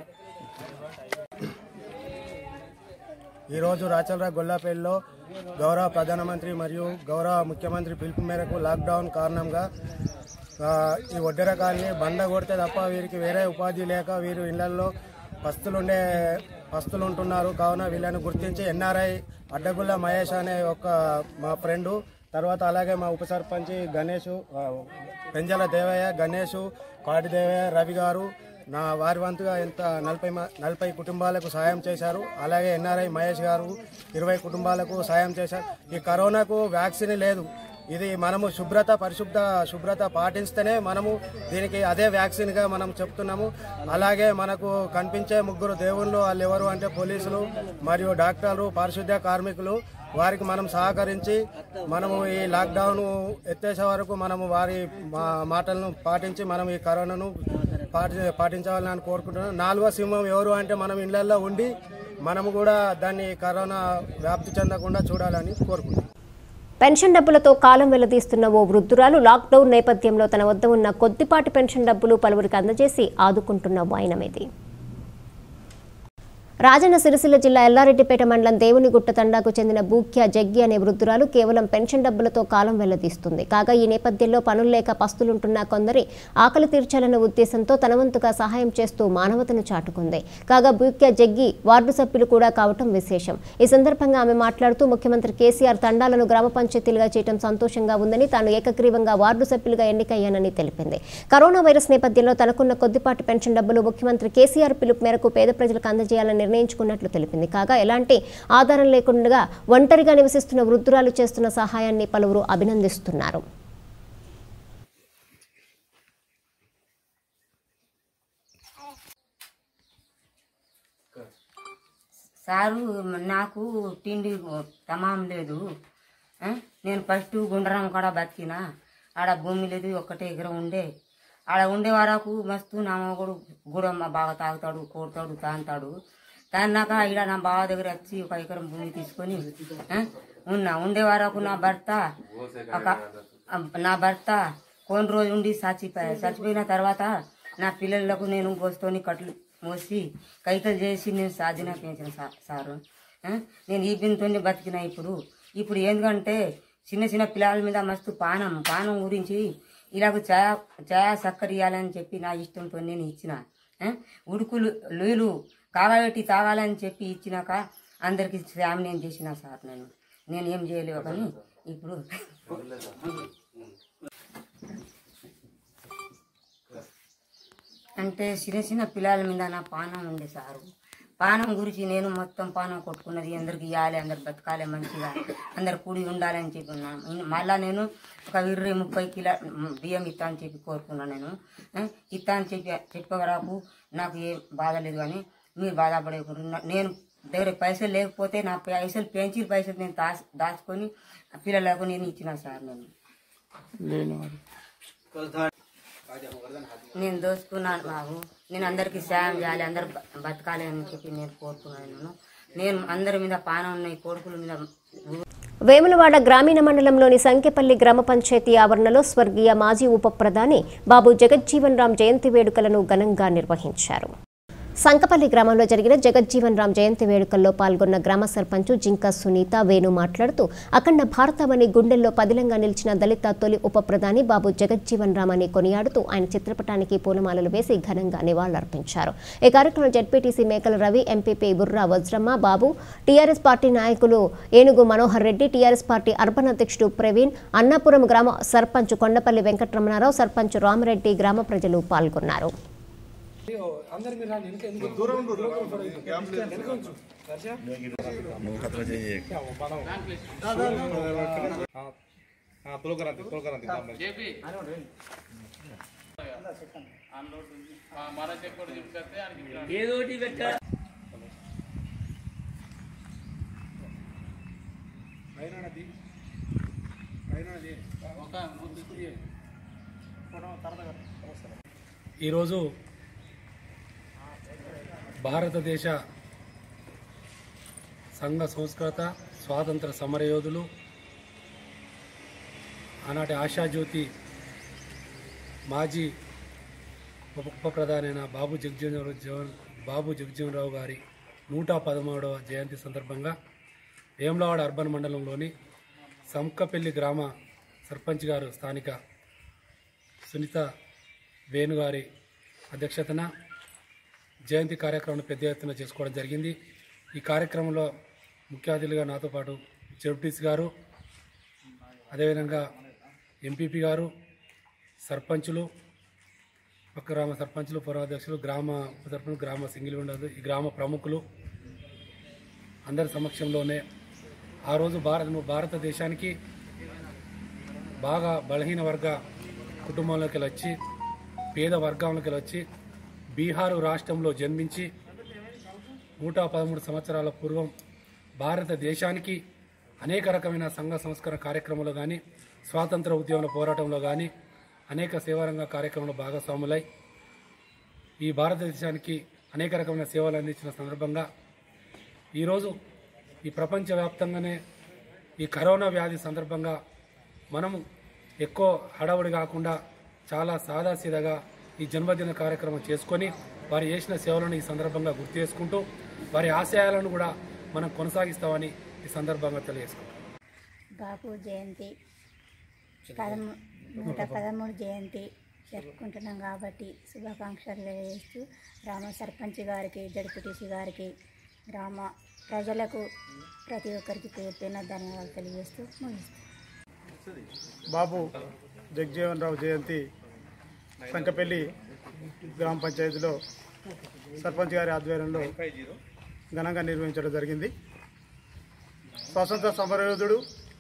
ఈరోజు రాచల్రా గొల్లాపేటలో గౌరవ ప్రధానమంత్రి మరియు గౌరవ ముఖ్యమంత్రి పిలుపు మేరకు లాక్డౌన్ కారణంగా ఈ ఒడ్డెర కాలనీ బండ కొడితే తప్ప వీరికి వేరే ఉపాధి లేక వీరు ఇళ్లలో పస్తులు ఉంటున్నారు. కావున వీళ్ళని గుర్తించి ఎన్ఆర్ఐ అడ్డగుల్ల మహేష్ అనే ఒక మా ఫ్రెండు, తర్వాత అలాగే మా ఉప సర్పంచి గణేష్, పెంజల దేవయ్య, గణేష్, పాటి దేవయ్య, రవి గారు వారి వంతుగా ఎంత 40 కుటుంబాలకు సాయం చేశారు. అలాగే ఎన్ఆర్ఐ మహేష్ గారు 20 కుటుంబాలకు సాయం చేశారు. ఈ కరోనాకు వ్యాక్సిన్ లేదు. ఇది మనము శుభ్రత పాటిస్తేనే మనము దీనికి అదే వ్యాక్సిన్గా మనం చెప్తున్నాము. అలాగే మనకు కనిపించే 3 దేవుళ్ళు వాళ్ళు ఎవరు అంటే పోలీసులు మరియు డాక్టర్లు, పారిశుద్ధ్య కార్మికులు. వారికి మనం సహకరించి మనము ఈ లాక్డౌన్ ఎత్తేసే వరకు మనము వారి మాటలను పాటించి మనం ఈ కరోనాను పాటించాలని కోరుకుంటున్నాను. 4వ సింహం ఎవరు అంటే మనం ఇళ్లలో ఉండి మనము కూడా దాన్ని కరోనా వ్యాప్తి చెందకుండా చూడాలని కోరుకుంటున్నాం. పెన్షన్ డబ్బులతో కాలం వెళ్లదీస్తున్న ఓ వృద్ధురాలు లాక్డౌన్ నేపథ్యంలో తన వద్ద ఉన్న కొద్దిపాటి పెన్షన్ డబ్బులు పలువురికి అందజేసి ఆదుకుంటున్న వైనమిది. రాజన్న సిరిసిల్ల జిల్లా ఎల్లారెడ్డిపేట మండలం దేవునిగుట్ట తండాకు చెందిన బూక్యా జగ్గి అనే వృద్ధురాలు కేవలం పెన్షన్ డబ్బులతో కాలం వెళ్లదీస్తుంది. కాగా ఈ నేపథ్యంలో పనులు లేక పస్తులుంటున్న కొందరి ఆకలి తీర్చాలన్న ఉద్దేశంతో తనవంతుగా సహాయం చేస్తూ మానవతను చాటుకుంది. కాగా బూక్యా జగ్గి వార్డు సభ్యులు కూడా కావటం విశేషం. ఈ సందర్భంగా ఆమె మాట్లాడుతూ ముఖ్యమంత్రి కేసీఆర్ తండాలను గ్రామ పంచాయతీలుగా చేయడం సంతోషంగా ఉందని, తాను ఏకగ్రీవంగా వార్డు సభ్యులుగా ఎన్నికయ్యానని తెలిపింది. కరోనా వైరస్ నేపథ్యంలో తనకున్న కొద్దిపాటి పెన్షన్ డబ్బులు ముఖ్యమంత్రి కేసీఆర్ పిలుపు మేరకు పేద ప్రజలకు అందజేయాలని నిర్ణయించుకున్నట్లు తెలిపింది. కాగా ఎలాంటి ఆధారం లేకుండా ఒంటరిగా నివసిస్తున్న వృద్ధురాలు చేస్తున్న సహాయాన్ని పలువురు అభినందిస్తున్నారు. సారు నాకు తిండి తమాం లేదు. నేను ఫస్ట్ గుండ్రం కూడా బతికినా. ఆడ భూమి లేదు, ఒక్కటే ఎకరం ఉండే. ఆడ ఉండే వరకు మస్తు నా మొగుడు గుడమ్మ బాగా తాగుతాడు, కోడతాడు, తాగుతాడు. తాన్నాక ఇక్కడ నా బావ దగ్గర వచ్చి 1 ఎకరం భూమి తీసుకొని ఉండే వరకు నా భర్త కొన్ని రోజు ఉండి చచ్చిపోయిన తర్వాత నా పిల్లలకు నేను గోస్తోని కట్లు మోసి కైకలు చేసి నేను సాధిన పెంచిన సారు. నేను ఈ బిందుతో బతికిన. ఇప్పుడు ఎందుకంటే చిన్న పిల్లల మీద మస్తు పానం గురించి ఇలాగ ఛాయ చక్కెర ఇవ్వాలని చెప్పి నా ఇష్టంతో నేను ఇచ్చిన. ఉడుకులు లూలు కాగబెట్టి తాగాలని చెప్పి ఇచ్చినాక అందరికి సాయం నేను చేసిన సార్. నేను ఏం చేయలేవు కానీ ఇప్పుడు అంటే చిన్న పిల్లల మీద నా పానం ఉంది సారు. పానం గురించి నేను మొత్తం పానం కొట్టుకున్నది. అందరికి ఇవ్వాలి, అందరు బతకాలి, మంచిగా అందరు కూడి ఉండాలని చెప్పి ఉన్నాను. మళ్ళీ నేను ఒక 20-30 కిలో బియ్యం ఇస్తా అని చెప్పి కోరుకున్నాను. నేను ఇస్తా అని చెప్పగలకు నాకు ఏం బాధ లేదు కానీ మీరు బాధపడేకుండా నేను దగ్గర పైసలు లేకపోతే నా పైసలు నేను దాచుకొని పిల్లలకు నేను ఇచ్చిన సార్. నేను దోచుకున్నాను బాబు. నేను అందరికి సాయం చేయాలి, అందరు బతకాలి అని చెప్పి నేను కోరుకున్నాను. నేను అందరి మీద పానం ఉన్నాయి, కొడుకుల మీద. వేములవాడ గ్రామీణ మండలంలోని సంకెపల్లి గ్రామ పంచాయతీ ఆవరణలో స్వర్గీయ మాజీ ఉప ప్రధాని బాబు జగజ్జీవన్ రామ్ జయంతి వేడుకలను ఘనంగా నిర్వహించారు. సంకపల్లి గ్రామంలో జరిగిన జగజ్జీవన్ రామ్ జయంతి వేడుకల్లో పాల్గొన్న గ్రామ సర్పంచ్ జింకా సునీత వేణు మాట్లాడుతూ అఖండ భారతమని గుండెల్లో పదిలంగా నిలిచిన దళిత తొలి ఉప ప్రధాని బాబు జగజ్జీవన్ రామ్ అని కొనియాడుతూ ఆయన చిత్రపటానికి పూలమాలలు వేసి ఘనంగా నివాళులర్పించారు. ఈ కార్యక్రమంలో ZPTC Mekala Ravi, MPP Burra Vajramma Babu, TRS party నాయకులు Enugu Manohar Reddy, TRS party urban అధ్యక్షుడు ప్రవీణ్, అన్నాపురం గ్రామ సర్పంచ్ కొండపల్లి వెంకటరమణారావు, సర్పంచ్ రామరెడ్డి, గ్రామ ప్రజలు పాల్గొన్నారు. ఈరోజు భారతదేశ సంఘ సంస్కృత స్వాతంత్ర సమరయోధులు, ఆనాటి ఆశాజ్యోతి మాజీ ఉప ప్రధాని అయిన బాబు జగజీవనరావు గారి 113వ జయంతి సందర్భంగా వేములవాడ అర్బన్ మండలంలోని సంకపల్లి గ్రామ సర్పంచ్ గారు స్థానిక సునీత వేణుగారి అధ్యక్షతన జయంతి కార్యక్రమాన్ని పెద్ద ఎత్తున చేసుకోవడం జరిగింది. ఈ కార్యక్రమంలో ముఖ్య అతిథులుగా నాతో పాటు జెడ్పీటీసీ గారు, అదేవిధంగా ఎంపీపీ గారు, సర్పంచులు, పక్క గ్రామ సర్పంచులు, పౌరాధ్యక్షులు, గ్రామ ఉప సర్పంచులు, గ్రామ సింగిల్ విండోలు, ఈ గ్రామ ప్రముఖులు అందరి సమక్షంలోనే ఆ రోజు భారతదేశానికి బాగా బలహీన వర్గ కుటుంబంలోకి వచ్చి, పేద వర్గంలోకి వచ్చి, బీహారు రాష్ట్రంలో జన్మించి 113 సంవత్సరాల పూర్వం భారతదేశానికి అనేక రకమైన సంఘ సంస్కరణ కార్యక్రమంలో కానీ, స్వాతంత్ర ఉద్యమ పోరాటంలో కానీ అనేక సేవారంగ కార్యక్రమంలో భాగస్వాములై ఈ భారతదేశానికి అనేక రకమైన సేవలు అందించిన సందర్భంగా ఈరోజు ఈ ప్రపంచవ్యాప్తంగానే ఈ కరోనా వ్యాధి సందర్భంగా మనము ఎక్కువ హడావుడి కాకుండా చాలా సాదాసీదాగా ఈ జన్మదిన కార్యక్రమం చేసుకొని వారు చేసిన సేవలను ఈ సందర్భంగా గుర్తు చేసుకుంటూ వారి ఆశయాలను కూడా మనం కొనసాగిస్తామని ఈ సందర్భంగా తెలియజేసుకుంటాం. బాపు జయంతి 113 జయంతి జరుపుకుంటున్నాం కాబట్టి శుభాకాంక్షలు తెలియజేస్తూ గ్రామ సర్పంచ్ గారికి, జడ్పీటీసీ గారికి, గ్రామ ప్రజలకు ప్రతి ఒక్కరికి పేరుపైన ధన్యవాదాలు తెలియజేస్తూ ముగిస్తాం. బాబు జగజీవనరావు జయంతి సంకపల్లి గ్రామ పంచాయతీలో సర్పంచ్ గారి ఆధ్వర్యంలో ఘనంగా నిర్వహించడం జరిగింది. స్వాతంత్ర సమరయోధుడు,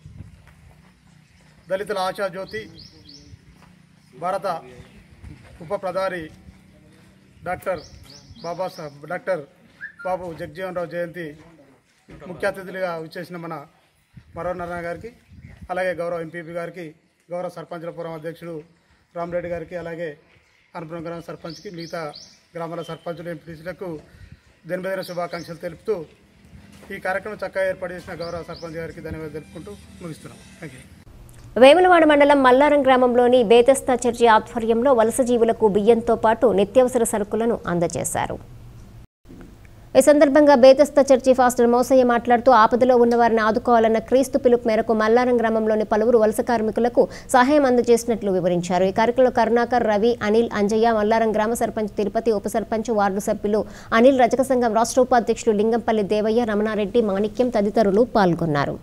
దళితుల ఆశాజ్యోతి, భారత ఉప ప్రధాని డాక్టర్ బాబు జగజీవనరావు జయంతి ముఖ్య అతిథులుగా విచ్చేసిన మన మరవనారాయణ గారికి, అలాగే గౌరవ ఎంపీపీ గారికి, గౌరవ సర్పంచుల పురం అధ్యక్షుడు రామరెడ్డి గారికి, అలాగే అనుపురం గ్రామ సర్పంచ్కి, మిగతా గ్రామాల సర్పంచులు, ఎంపీటీసీలకు జన్మదిన శుభాకాంక్షలు తెలుపుతూ ఈ కార్యక్రమం చక్కగా ఏర్పాటు చేసిన గౌరవ సర్పంచ్ గారికి ధన్యవాదాలు తెలుపుకుంటూ ముగిస్తున్నాం. Thank you. వేములవాడ మండలం మల్లారం గ్రామంలోని బేతస్తా చర్చి ఆధ్వర్యంలో వలస జీవులకు బియ్యంతో పాటు నిత్యావసర సరుకులను అందజేశారు. ఈ సందర్భంగా బేతస్తా చర్చి ఫాస్టర్ మోసయ్య మాట్లాడుతూ ఆపదలో ఉన్న వారిని ఆదుకోవాలన్న క్రీస్తు పిలుపు మేరకు మల్లారం గ్రామంలోని పలువురు వలస కార్మికులకు సహాయం అందజేసినట్లు వివరించారు. ఈ కార్యక్రమంలో కరుణాకర్, రవి, అనిల్, అంజయ్య, మల్లారం గ్రామ సర్పంచ్ తిరుపతి, ఉప సర్పంచ్, వార్డు సభ్యులు అనిల్, రజక సంఘం రాష్ట్ర ఉపాధ్యక్షులు లింగంపల్లి దేవయ్య, రమణారెడ్డి, మాణిక్యం తదితరులు పాల్గొన్నారు.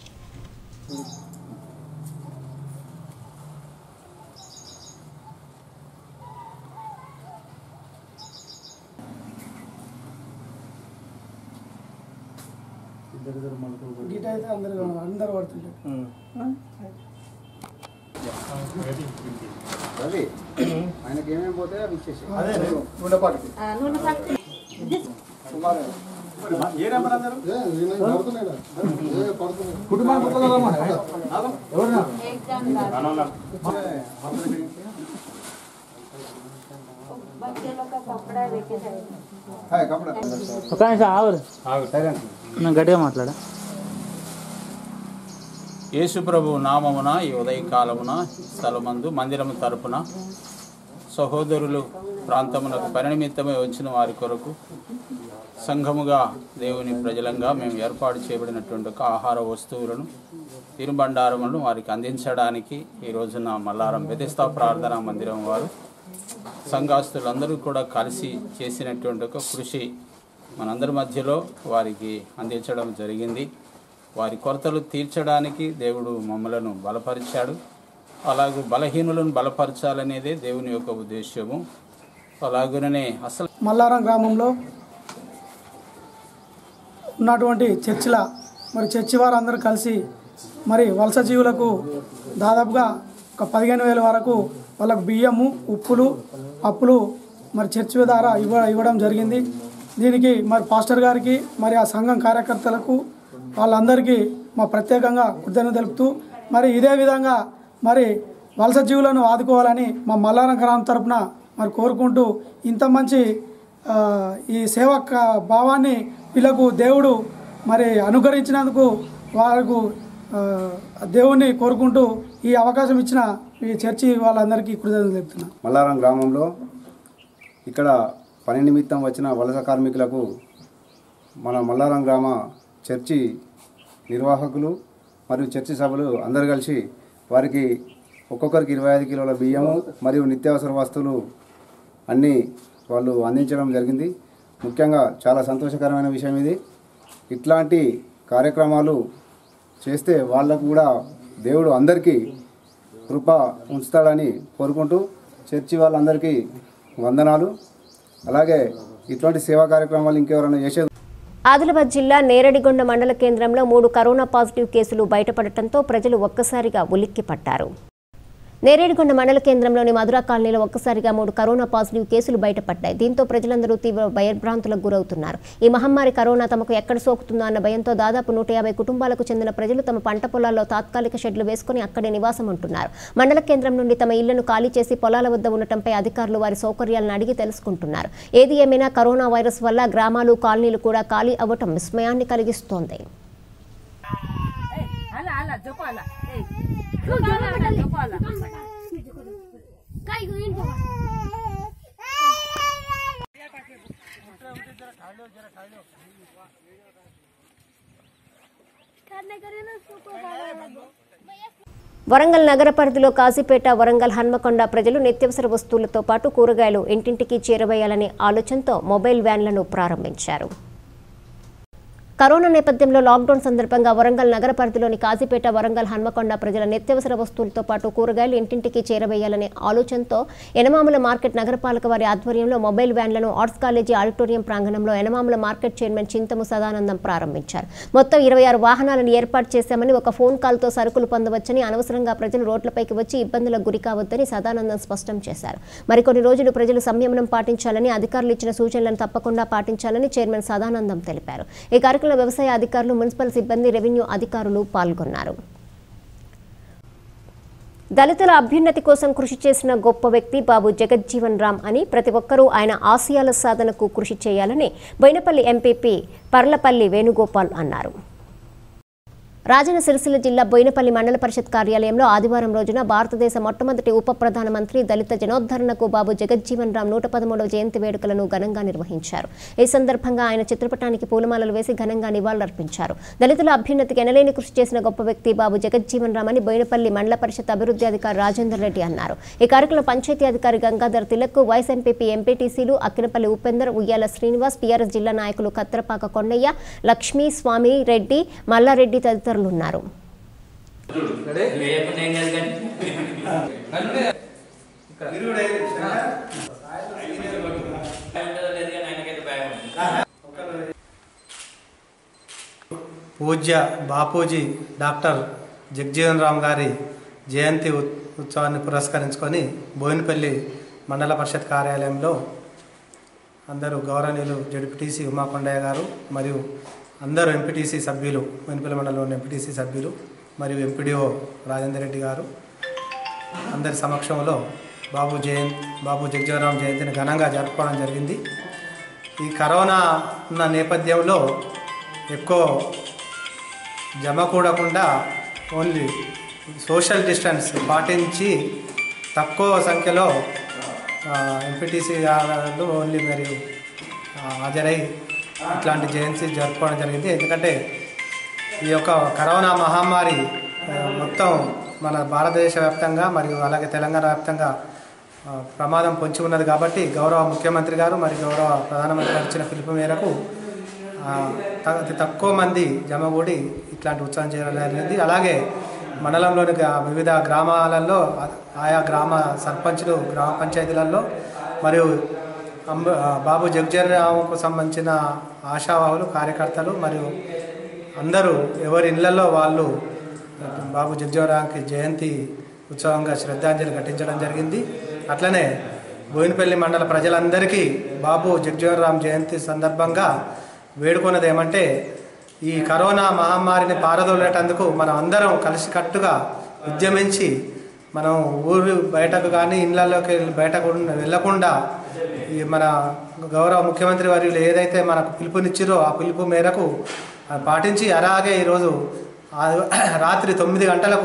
గీట అయితే అందరు పడుతుంటారు. ఆయనకి ఏమేమి పోతే అవి ఇచ్చేసి గట్టిగా మాట్లాడా. యేసుప్రభు నామమున ఈ ఉదయకాలమున స్థలమందు మందిరము తరపున సహోదరులు ప్రాంతమునకు పరినిమిత్తమై వచ్చిన వారి కొరకు సంఘముగా దేవుని ప్రజలంగా మేము ఏర్పాటు చేయబడినటువంటి ఒక ఆహార వస్తువులను, తిరుబండారములను వారికి అందించడానికి ఈ రోజున మల్లారం బెతెస్తా ప్రార్థనా మందిరం వారు సంఘాస్తులందరూ కూడా కలిసి చేసినటువంటి ఒక కృషి మనందరి మధ్యలో వారికి అందించడం జరిగింది. వారి కొరతలు తీర్చడానికి దేవుడు మమ్మలను బలపరిచాడు. అలాగే బలహీనులను బలపరచాలనేదే దేవుని యొక్క ఉద్దేశము. అలాగనే అసలు మల్లారం గ్రామంలో ఉన్నటువంటి చర్చి వారందరూ కలిసి మరి వలస జీవులకు దాదాపుగా ఒక 15,000 వరకు వాళ్ళకు బియ్యము, ఉప్పులు, పప్పులు మరి చర్చి ద్వారా ఇవ్వడం జరిగింది. దీనికి మరి పాస్టర్ గారికి, మరి ఆ సంఘం కార్యకర్తలకు, వాళ్ళందరికీ మా ప్రత్యేకంగా కృతజ్ఞతలు తెలుపుతూ మరి ఇదే విధంగా మరి వలస జీవులను ఆదుకోవాలని మా మల్లారం గ్రామం తరపున మరి కోరుకుంటూ ఇంత మంచి ఈ సేవా భావాన్ని వీళ్ళకు దేవుడు మరి అనుగ్రహించినందుకు వారికి దేవుణ్ణి కోరుకుంటూ ఈ అవకాశం ఇచ్చిన ఈ చర్చి వాళ్ళందరికీ కృతజ్ఞతలు తెలుపుతున్నాను. మల్లారం గ్రామంలో ఇక్కడ పని నిమిత్తం వచ్చిన వలస కార్మికులకు మన మల్లారం గ్రామ చర్చి నిర్వాహకులు మరియు చర్చి సభ్యులు అందరూ కలిసి వారికి ఒక్కొక్కరికి 25 కిలోల బియ్యము మరియు నిత్యావసర వస్తువులు అన్నీ వాళ్ళు అందించడం జరిగింది. ముఖ్యంగా చాలా సంతోషకరమైన విషయం ఇది. ఇట్లాంటి కార్యక్రమాలు చేస్తే వాళ్ళకు కూడా దేవుడు అందరికీ కృప ఉంచుతాడని కోరుకుంటూ చర్చి వాళ్ళందరికీ వందనాలు. అలాగే ఇటువంటి సేవా కార్యక్రమాలు ఇంకెవరైనా చేసేది. ఆదిలాబాద్ జిల్లా నేరడిగొండ మండల కేంద్రంలో 3 కరోనా పాజిటివ్ కేసులు బయటపడటంతో ప్రజలు ఒక్కసారిగా ఉలిక్కిపడ్డారు. నేరేడిగొండ మండల కేంద్రంలోని మధురా కాలనీలో ఒక్కసారిగా 3 కరోనా పాజిటివ్ కేసులు బయటపడ్డాయి. దీంతో ప్రజలందరూ తీవ్ర భయభ్రాంతులకు గురవుతున్నారు. ఈ మహమ్మారి కరోనా తమకు ఎక్కడ సోకుతుందో అన్న భయంతో దాదాపు 150 కుటుంబాలకు చెందిన ప్రజలు తమ పంట పొలాల్లో తాత్కాలిక షెడ్లు వేసుకుని అక్కడే నివాసం ఉంటున్నారు. మండల కేంద్రం నుండి తమ ఇళ్లను ఖాళీ చేసి పొలాల వద్ద ఉండటంపై అధికారులు వారి సౌకర్యాలను అడిగి తెలుసుకుంటున్నారు. ఏది ఏమైనా కరోనా వైరస్ వల్ల గ్రామాలు కాలనీలు కూడా ఖాళీ అవ్వటం విస్మయాన్ని కలిగిస్తోంది. వరంగల్ నగర పరిధిలో కాజీపేట, వరంగల్, హన్మకొండ ప్రజలు నిత్యావసర వస్తువులతో పాటు కూరగాయలు ఇంటింటికి చేరవేయాలనే ఆలోచనతో మొబైల్ వ్యాన్లను ప్రారంభించారు. కరోనా నేపథ్యంలో లాక్డౌన్ సందర్భంగా వరంగల్ నగర పరిధిలోని కాజీపేట, వరంగల్, హన్మకొండ ప్రజల నిత్యావసర వస్తువులతో పాటు కూరగాయలు ఇంటింటికి చేరవేయాలనే ఆలోచనతో యనమాముల మార్కెట్ నగరపాలక వారి ఆధ్వర్యంలో మొబైల్ వ్యాన్లను ఆర్ట్స్ కాలేజీ ఆడిటోరియం ప్రాంగణంలో యనమాముల మార్కెట్ చైర్మన్ చింతము సదానందం ప్రారంభించారు. మొత్తం 26 వాహనాలను ఏర్పాటు చేశామని, ఒక ఫోన్ కాల్తో సరుకులు పొందవచ్చని, అనవసరంగా ప్రజలు రోడ్లపైకి వచ్చి ఇబ్బందులకు గురికావద్దని సదానందం స్పష్టం చేశారు. మరికొన్ని రోజులు ప్రజలు సంయమనం పాటించాలని, అధికారులు ఇచ్చిన సూచనలను తప్పకుండా పాటించాలని చైర్మన్ సదానందం తెలిపారు. ఈ కార్యక్రమంలో వ్యవసాయ అధికారులు, మున్సిపల్ సిబ్బంది, రెవెన్యూ అధికారులు పాల్గొన్నారు. దళితుల అభ్యున్నతి కోసం కృషి చేసిన గొప్ప వ్యక్తి బాబు జగజ్జీవన్ రామ్ అని, ప్రతి ఒక్కరూ ఆయన ఆశయాల సాధనకు కృషి చేయాలని బోయినపల్లి ఎంపీపీ పర్లపల్లి వేణుగోపాల్ అన్నారు. రాజన్న సిరిసిల్ల జిల్లా బోయినపల్లి మండల పరిషత్ కార్యాలయంలో ఆదివారం రోజున భారతదేశ మొట్టమొదటి ఉప ప్రధానమంత్రి, దళిత జనోద్ధరణకు బాబు జగజ్జీవన్ రామ్ 113వ జయంతి వేడుకలను ఘనంగా నిర్వహించారు. ఈ సందర్భంగా ఆయన చిత్రపటానికి పూలమాలలు వేసి ఘనంగా నివాళులర్పించారు. దళితుల అభ్యున్నతికి ఎనలేని కృషి చేసిన గొప్ప వ్యక్తి బాబు జగజ్జీవన్ రామ్ అని బోయినపల్లి మండల పరిషత్ అభివృద్ధి అధికారి రాజేందర్ రెడ్డి అన్నారు. ఈ కార్యక్రమంలో పంచాయతీ అధికారి గంగాధర్ తిలక్, వైస్ ఎంపీపీ, ఎంపీటీసీలు అక్కినపల్లి ఉపేందర్, ఉయ్యాల శ్రీనివాస్, టీఆర్ఎస్ జిల్లా నాయకులు కత్రపాక కొండయ్య, లక్ష్మీ, స్వామి రెడ్డి, మల్లారెడ్డి తదితరులు ఉన్నారు. పూజ్య బాపూజీ డాక్టర్ జగజ్జీవన్ రామ్ గారి జయంతి ఉత్సవాన్ని పురస్కరించుకొని బోయినపల్లి మండల పరిషత్ కార్యాలయంలో అందరూ గౌరవనీయులు జడ్పీటీసీ ఉమాకొండయ్య గారు మరియు అందరూ ఎంపీటీసీ సభ్యులు, బోయినపల్లి మండలంలోని ఎంపీటీసీ సభ్యులు మరియు ఎంపీడీఓ రాజేందర్ రెడ్డి గారు అందరి సమక్షంలో బాబు జగజ్జీవన్ రామ్ జయంతిని ఘనంగా జరుపుకోవడం జరిగింది. ఈ కరోనా ఉన్న నేపథ్యంలో ఎక్కువ జమ కూడకుండా ఓన్లీ సోషల్ డిస్టెన్స్ పాటించి తక్కువ సంఖ్యలో ఎంపీటీసీ గారు ఓన్లీ మరియు హాజరై ఇట్లాంటి జయంతి జరుపుకోవడం జరిగింది. ఎందుకంటే ఈ యొక్క కరోనా మహమ్మారి మొత్తం మన భారతదేశ వ్యాప్తంగా మరియు అలాగే తెలంగాణ వ్యాప్తంగా ప్రమాదం పొంచి ఉన్నది కాబట్టి గౌరవ ముఖ్యమంత్రి గారు మరియు గౌరవ ప్రధానమంత్రి గారు ఇచ్చిన పిలుపు మేరకు అతి తక్కువ మంది జమగూడి ఇట్లాంటి ఉత్సవం చేయడం జరిగింది. అలాగే మండలంలోని వివిధ గ్రామాలలో ఆయా గ్రామ సర్పంచులు, గ్రామ పంచాయతీలలో మరియు బాబు జగజ్జీవన్ రామ్కు సంబంధించిన ఆశావాహులు, కార్యకర్తలు మరియు అందరూ ఎవరి ఇళ్లలో వాళ్ళు బాబు జగజ్జీవన్ రామ్కి జయంతి ఉత్సవంగా శ్రద్ధాంజలి ఘటించడం జరిగింది. అట్లనే బోయినపల్లి మండల ప్రజలందరికీ బాబు జగజ్జీవన్ రామ్ జయంతి సందర్భంగా వేడుకున్నది ఏమంటే, ఈ కరోనా మహమ్మారిని పారదోలేటందుకు మనం అందరం కలిసికట్టుగా ఉద్యమించి మనం ఊరు బయటకు కానీ ఇళ్లలోకి బయటకు వెళ్ళకుండా ఈ మన గౌరవ ముఖ్యమంత్రి వర్యులు ఏదైతే మనకు పిలుపునిచ్చిరో ఆ పిలుపు మేరకు పాటించి అలాగే ఈరోజు రాత్రి 9 గంటలకు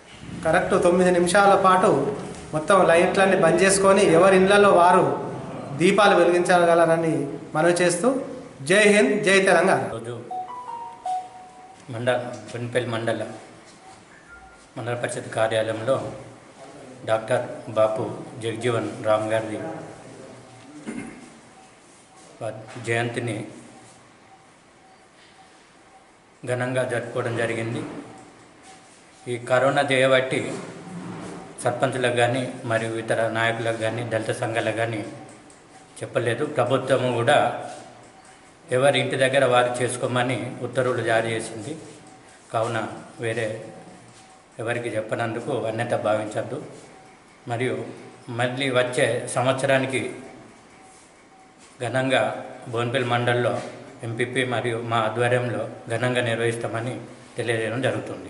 కరెక్ట్ 9 నిమిషాల పాటు మొత్తం లైట్లన్నీ బంద్ చేసుకొని ఎవరి ఇళ్లలో వారు దీపాలు వెలిగించగలరని మనవి చేస్తూ జై హింద్, జై తెలంగాణ. బొన్పల్లి మండల పరిషత్ కార్యాలయంలో డాక్టర్ బాపు జగజీవన్ రామ్ గారి జయంతిని ఘనంగా జరుపుకోవడం జరిగింది. ఈ కరోనా చేయబట్టి సర్పంచులకు కానీ మరియు ఇతర నాయకులకు కానీ దళిత సంఘాలకు కానీ చెప్పలేదు. ప్రభుత్వము కూడా ఎవరి ఇంటి దగ్గర వారు చేసుకోమని ఉత్తర్వులు జారీ చేసింది. కావున వేరే ఎవరికి చెప్పనందుకు అన్యత భావించద్దు. మరియు మళ్ళీ వచ్చే సంవత్సరానికి ఘనంగా బోన్పల్లి మండలంలో ఎంపీపీ మరియు మా ఆధ్వర్యంలో ఘనంగా నిర్వహిస్తామని తెలియజేయడం జరుగుతుంది.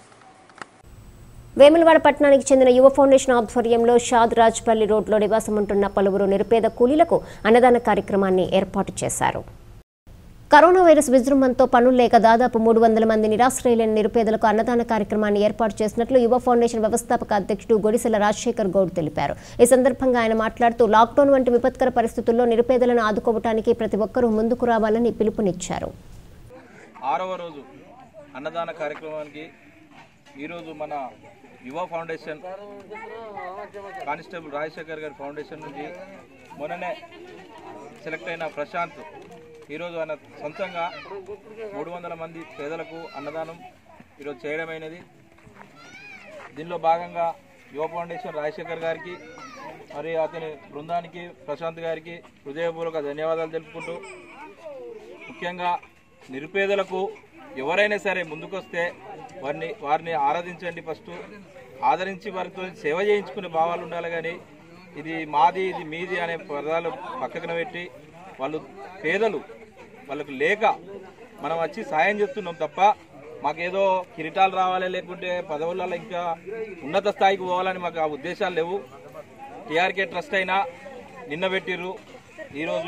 వేములవాడ పట్టణానికి చెందిన యువ ఫౌండేషన్ ఆధ్వర్యంలో షాద్ రాజ్పల్లి రోడ్లో నివాసం ఉంటున్న పలువురు నిరుపేద కూలీలకు అన్నదాన కార్యక్రమాన్ని ఏర్పాటు చేశారు. కరోనా వైరస్ విజృంభంతో పనులు లేక దాదాపు 300 మంది నిరాశ్రయులైన నిరుపేదలకు అన్నదాన కార్యక్రమాన్ని ఏర్పాటు చేసినట్లు యువ ఫౌండేషన్ వ్యవస్థాపక అధ్యక్షుడు గొడిసెల రాజశేఖర్ గౌడ్ తెలిపారు. ఈ సందర్భంగా ఆయన మాట్లాడుతూ లాక్డౌన్ వంటి విపత్కర పరిస్థితుల్లో నిరుపేదలను ఆదుకోవడానికి ప్రతి ఒక్కరూ ముందుకు రావాలని పిలుపునిచ్చారు. 6వ రోజు అన్నదాన కార్యక్రమానికి ఈరోజు మన యువ ఫౌండేషన్ కానిస్టేబుల్ రాజశేఖర్ గారి ఫౌండేషన్ నుంచి మొన్ననే సెలెక్ట్ అయిన ప్రశాంత్ ఈరోజు ఆయన సొంతంగా 300 మంది పేదలకు అన్నదానం ఈరోజు చేయడమైనది. దీనిలో భాగంగా యువ ఫౌండేషన్ రాజశేఖర్ గారికి మరి అతని బృందానికి ప్రశాంత్ గారికి హృదయపూర్వక ధన్యవాదాలు తెలుపుకుంటూ, ముఖ్యంగా నిరుపేదలకు ఎవరైనా సరే ముందుకొస్తే వారిని ఆరాధించండి. ఫస్ట్ ఆదరించి వారితో సేవ చేయించుకునే భావాలు ఉండాలి. కానీ ఇది మాది ఇది మీది అనే పదాలు పక్కన పెట్టి వాళ్ళు పేదలు వాళ్ళకు లేక మనం వచ్చి సాయం చేస్తున్నాం తప్ప మాకేదో కిరీటాలు రావాలి లేకుంటే పదవులలో ఇంకా ఉన్నత స్థాయికి పోవాలని మాకు ఆ ఉద్దేశాలు లేవు. టీఆర్కే ట్రస్ట్ అయినా నిన్న పెట్టిర్రు. ఈరోజు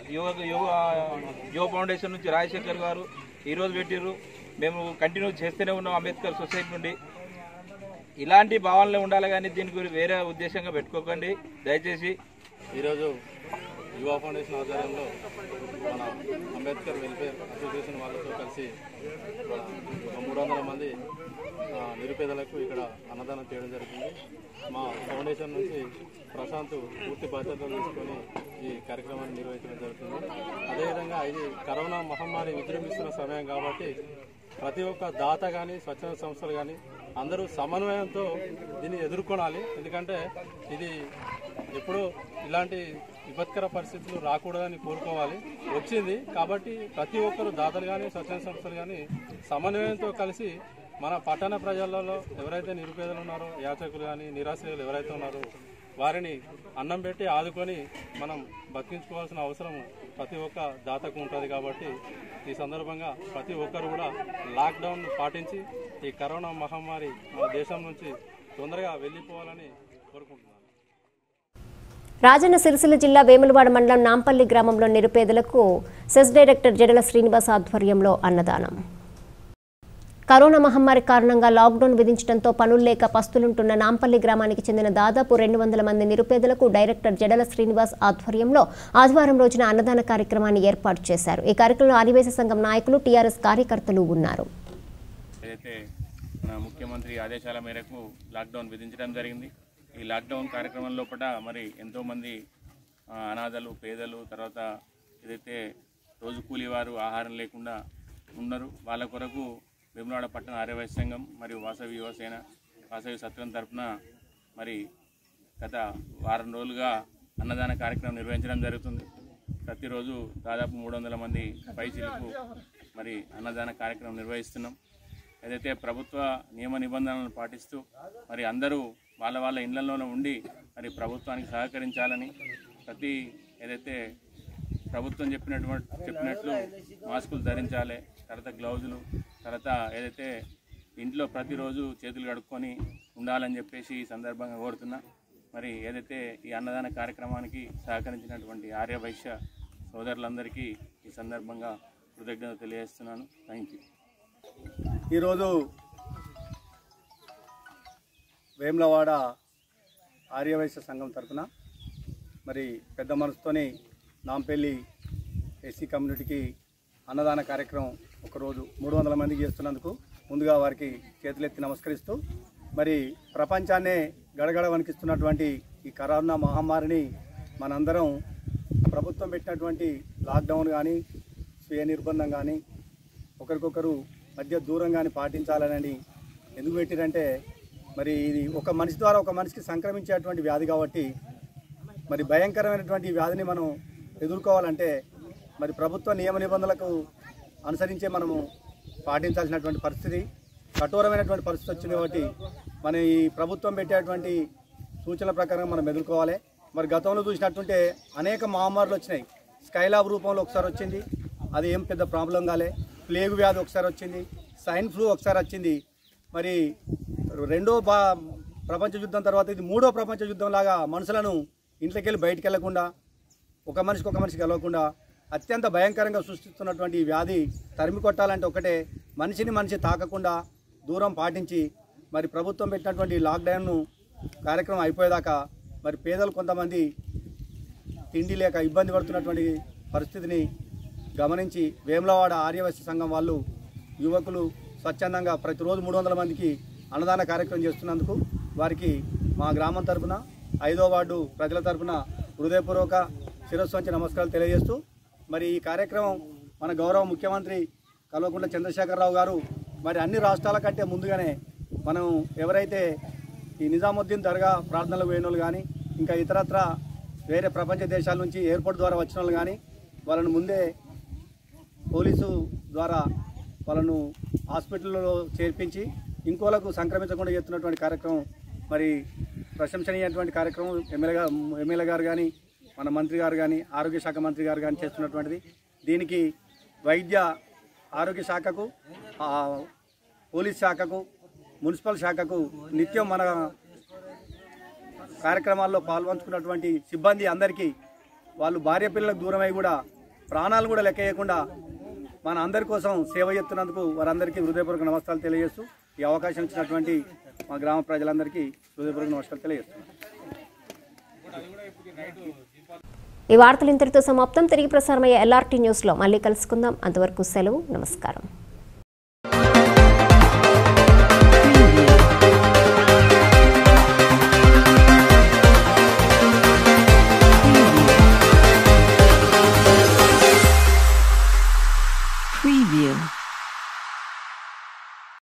యువ ఫౌండేషన్ నుంచి రాజశేఖర్ గారు ఈరోజు పెట్టిర్రు. మేము కంటిన్యూ చేస్తూనే ఉన్నాం అంబేద్కర్ సొసైటీ నుండి. ఇలాంటి భావనలే ఉండాలి కానీ దీని గురించి వేరే ఉద్దేశంగా పెట్టుకోకండి దయచేసి. ఈరోజు యువ ఫౌండేషన్ ఆధ్వర్యంలో మన అంబేద్కర్ వెల్ఫేర్ అసోసియేషన్ వాళ్ళతో కలిసి 300 మంది నిరుపేదలకు ఇక్కడ అన్నదానం చేయడం జరుగుతుంది. మా ఫౌండేషన్ నుంచి ప్రశాంత్ పూర్తి బాధ్యతలు తీసుకొని ఈ కార్యక్రమాన్ని నిర్వహించడం జరుగుతుంది. అదేవిధంగా ఇది కరోనా మహమ్మారి విజృంభిస్తున్న సమయం కాబట్టి ప్రతి ఒక్క దాత కానీ స్వచ్ఛంద సంస్థలు కానీ అందరూ సమన్వయంతో దీన్ని ఎదుర్కొనాలి. ఎందుకంటే ఇది ఎప్పుడూ ఇలాంటి విపత్కర పరిస్థితులు రాకూడదని కోరుకోవాలి. వచ్చింది కాబట్టి ప్రతి ఒక్కరు దాతలు కానీ స్వచ్ఛంద సంస్థలు కానీ సమన్వయంతో కలిసి మన పట్టణ ప్రజలలో ఎవరైతే నిరుపేదలు ఉన్నారో, యాచకులు కానీ నిరాశ్రయులు ఎవరైతే ఉన్నారో వారిని అన్నం పెట్టి ఆదుకొని మనం బతికించుకోవాల్సిన అవసరం ప్రతి ఒక్క దాతకు ఉంటుంది. కాబట్టి ఈ సందర్భంగా ప్రతి ఒక్కరు కూడా లాక్డౌన్ పాటించి ఈ కరోనా మహమ్మారి మన దేశం నుంచి తొందరగా వెళ్ళిపోవాలని కోరుకుంటున్నాను. రాజన్న సిరిసిల్ల జిల్లా వేములవాడ మండలం నాంపల్లి గ్రామంలో నిరుపేదలకు సెస్ డైరెక్టర్ జడల శ్రీనివాస్ ఆధ్వర్యంలో అన్నదానం. కరోనా మహమ్మారి కారణంగా లాక్డౌన్ విధించడంతో పనులు లేక పస్తులుంటున్న నాంపల్లి గ్రామానికి చెందిన దాదాపు 200 మంది నిరుపేదలకు డైరెక్టర్ జడల శ్రీనివాస్ ఆధ్వర్యంలో ఆదివారం రోజున అన్నదాన కార్యక్రమాన్ని ఏర్పాటు చేశారు. ఈ కార్యక్రమంలో ఆదివాసీ సంఘం నాయకులు, టీఆర్ఎస్ కార్యకర్తలు ఉన్నారు. ముఖ్యమంత్రి ఆదేశాల మేరకు లాక్డౌన్ విధించడం జరిగింది. ఈ లాక్డౌన్ కార్యక్రమం లోపల మరి ఎంతోమంది అనాథలు, పేదలు, తర్వాత ఏదైతే రోజు కూలీవారు ఆహారం లేకుండా ఉన్నారు వాళ్ళ కొరకు వేములవాడ పట్టణ ఆర్యవైశ్య సంఘం మరియు వాసవి యువసేన వాసవి సత్రం తరఫున మరి గత వారం రోజులుగా అన్నదాన కార్యక్రమం నిర్వహించడం జరుగుతుంది. ప్రతిరోజు దాదాపు 300 మంది పైచీలకు మరి అన్నదాన కార్యక్రమం నిర్వహిస్తున్నాం. ఏదైతే ప్రభుత్వ నియమ నిబంధనలను పాటిస్తూ మరి అందరూ వాళ్ళ ఇళ్లలోనే ఉండి మరి ప్రభుత్వానికి సహకరించాలని, ప్రతి ఏదైతే ప్రభుత్వం చెప్పినట్లు మాస్కులు ధరించాలి, తర్వాత గ్లౌజులు, తర్వాత ఏదైతే ఇంట్లో ప్రతిరోజు చేతులు కడుక్కొని ఉండాలని చెప్పేసి ఈ సందర్భంగా కోరుతున్నా. మరి ఏదైతే ఈ అన్నదాన కార్యక్రమానికి సహకరించినటువంటి ఆర్యవైశ్య సోదరులందరికీ ఈ సందర్భంగా కృతజ్ఞత తెలియజేస్తున్నాను. Thank you. ఈరోజు వేములవాడ ఆర్యవైశ్య సంఘం తరఫున మరి పెద్ద మనసుతోని నాంపల్లి ఎస్సీ కమ్యూనిటీకి అన్నదాన కార్యక్రమం ఒకరోజు 300 మందికి చేస్తున్నందుకు ముందుగా వారికి చేతులెత్తి నమస్కరిస్తూ మరి ప్రపంచాన్నే గడగడ వణికిస్తున్నటువంటి ఈ కరోనా మహమ్మారిని మనందరం ప్రభుత్వం పెట్టినటువంటి లాక్డౌన్ కానీ స్వీయ నిర్బంధం కానీ ఒకరికొకరు మధ్య దూరం కానీ పాటించాలని ఎందుకు పెట్టిరంటే మరి ఇది ఒక మనిషి ద్వారా ఒక మనిషికి సంక్రమించేటువంటి వ్యాధి కాబట్టి మరి భయంకరమైనటువంటి వ్యాధిని మనం ఎదుర్కోవాలంటే మరి ప్రభుత్వ నియమ నిబంధనలకు అనుసరించే మనము పాటించాల్సినటువంటి పరిస్థితి కఠోరమైనటువంటి పరిస్థితి వచ్చింది కాబట్టి మన ఈ ప్రభుత్వం పెట్టేటువంటి సూచనల ప్రకారం మనం ఎదుర్కోవాలి మరి గతంలో చూసినట్టుంటే అనేక మహమ్మారులు వచ్చినాయి స్కైలాబ్ రూపంలో ఒకసారి వచ్చింది అది ఏం పెద్ద ప్రాబ్లం కాలే ప్లేగు వ్యాధి ఒకసారి వచ్చింది స్వైన్ ఫ్లూ ఒకసారి వచ్చింది మరి రెండో ప్రపంచ యుద్ధం తర్వాత ఇది మూడో ప్రపంచ యుద్ధం లాగా మనుషులను ఇంట్లోకి వెళ్ళి బయటికి వెళ్లకుండా ఒక మనిషికి కలవకుండా అత్యంత భయంకరంగా సృష్టిస్తున్నటువంటి ఈ వ్యాధి తరిమి కొట్టాలంటే ఒకటే మనిషిని మనిషి తాకకుండా దూరం పాటించి మరి ప్రభుత్వం పెట్టినటువంటి లాక్డౌన్ కార్యక్రమం అయిపోయేదాకా మరి పేదలు కొంతమంది తిండి లేక ఇబ్బంది పడుతున్నటువంటి పరిస్థితిని గమనించి వేములవాడ ఆర్యవైశ్య సంఘం వాళ్ళు యువకులు స్వచ్ఛందంగా ప్రతిరోజు 300 మందికి అన్నదాన కార్యక్రమం చేస్తున్నందుకు వారికి మా గ్రామం తరఫున 5వ వార్డు ప్రజల తరఫున హృదయపూర్వక శిరస్సు వంచి నమస్కారాలు తెలియజేస్తూ మరి ఈ కార్యక్రమం మన గౌరవ ముఖ్యమంత్రి కల్వకుంట్ల చంద్రశేఖరరావు గారు మరి అన్ని రాష్ట్రాల కంటే ముందుగానే మనం ఎవరైతే ఈ నిజాముద్దీన్ దర్గా ప్రార్థనలు పోయిన వాళ్ళు కానీ ఇంకా ఇతరత్ర వేరే ప్రపంచ దేశాల నుంచి ఎయిర్పోర్ట్ ద్వారా వచ్చిన వాళ్ళు కానీ వాళ్ళను ముందే పోలీసు ద్వారా వాళ్ళను హాస్పిటల్లో చేర్పించి ఇంకోలకు సంక్రమించకుండా చేస్తున్నటువంటి కార్యక్రమం మరి ప్రశంసనీయటువంటి కార్యక్రమం ఎమ్మెల్యే గారు కానీ మన మంత్రి గారు కానీ ఆరోగ్య శాఖ మంత్రి గారు కానీ చేస్తున్నటువంటిది దీనికి వైద్య ఆరోగ్య శాఖకు పోలీస్ శాఖకు మున్సిపల్ శాఖకు నిత్యం మన కార్యక్రమాల్లో పాల్పంచుకున్నటువంటి సిబ్బంది అందరికీ వాళ్ళు భార్య పిల్లలకు దూరమై కూడా ప్రాణాలు కూడా లెక్క వేయకుండా మన అందరి కోసం సేవ చేస్తున్నందుకు వారందరికీ హృదయపూర్వక నమస్కారాలు తెలియజేస్తూ ఈ అవకాశం ఇచ్చినటువంటి మా గ్రామ ప్రజలందరికీ హృదయపూర్వక నమస్కారాలు తెలియజేస్తున్నాను. ఈ వార్తలు ఇంతటితో సమాప్తం. తిరిగి ప్రసారమయ్యే LRT న్యూస్లో మళ్ళీ కలుసుకుందాం. అంతవరకు సెలవు. నమస్కారం.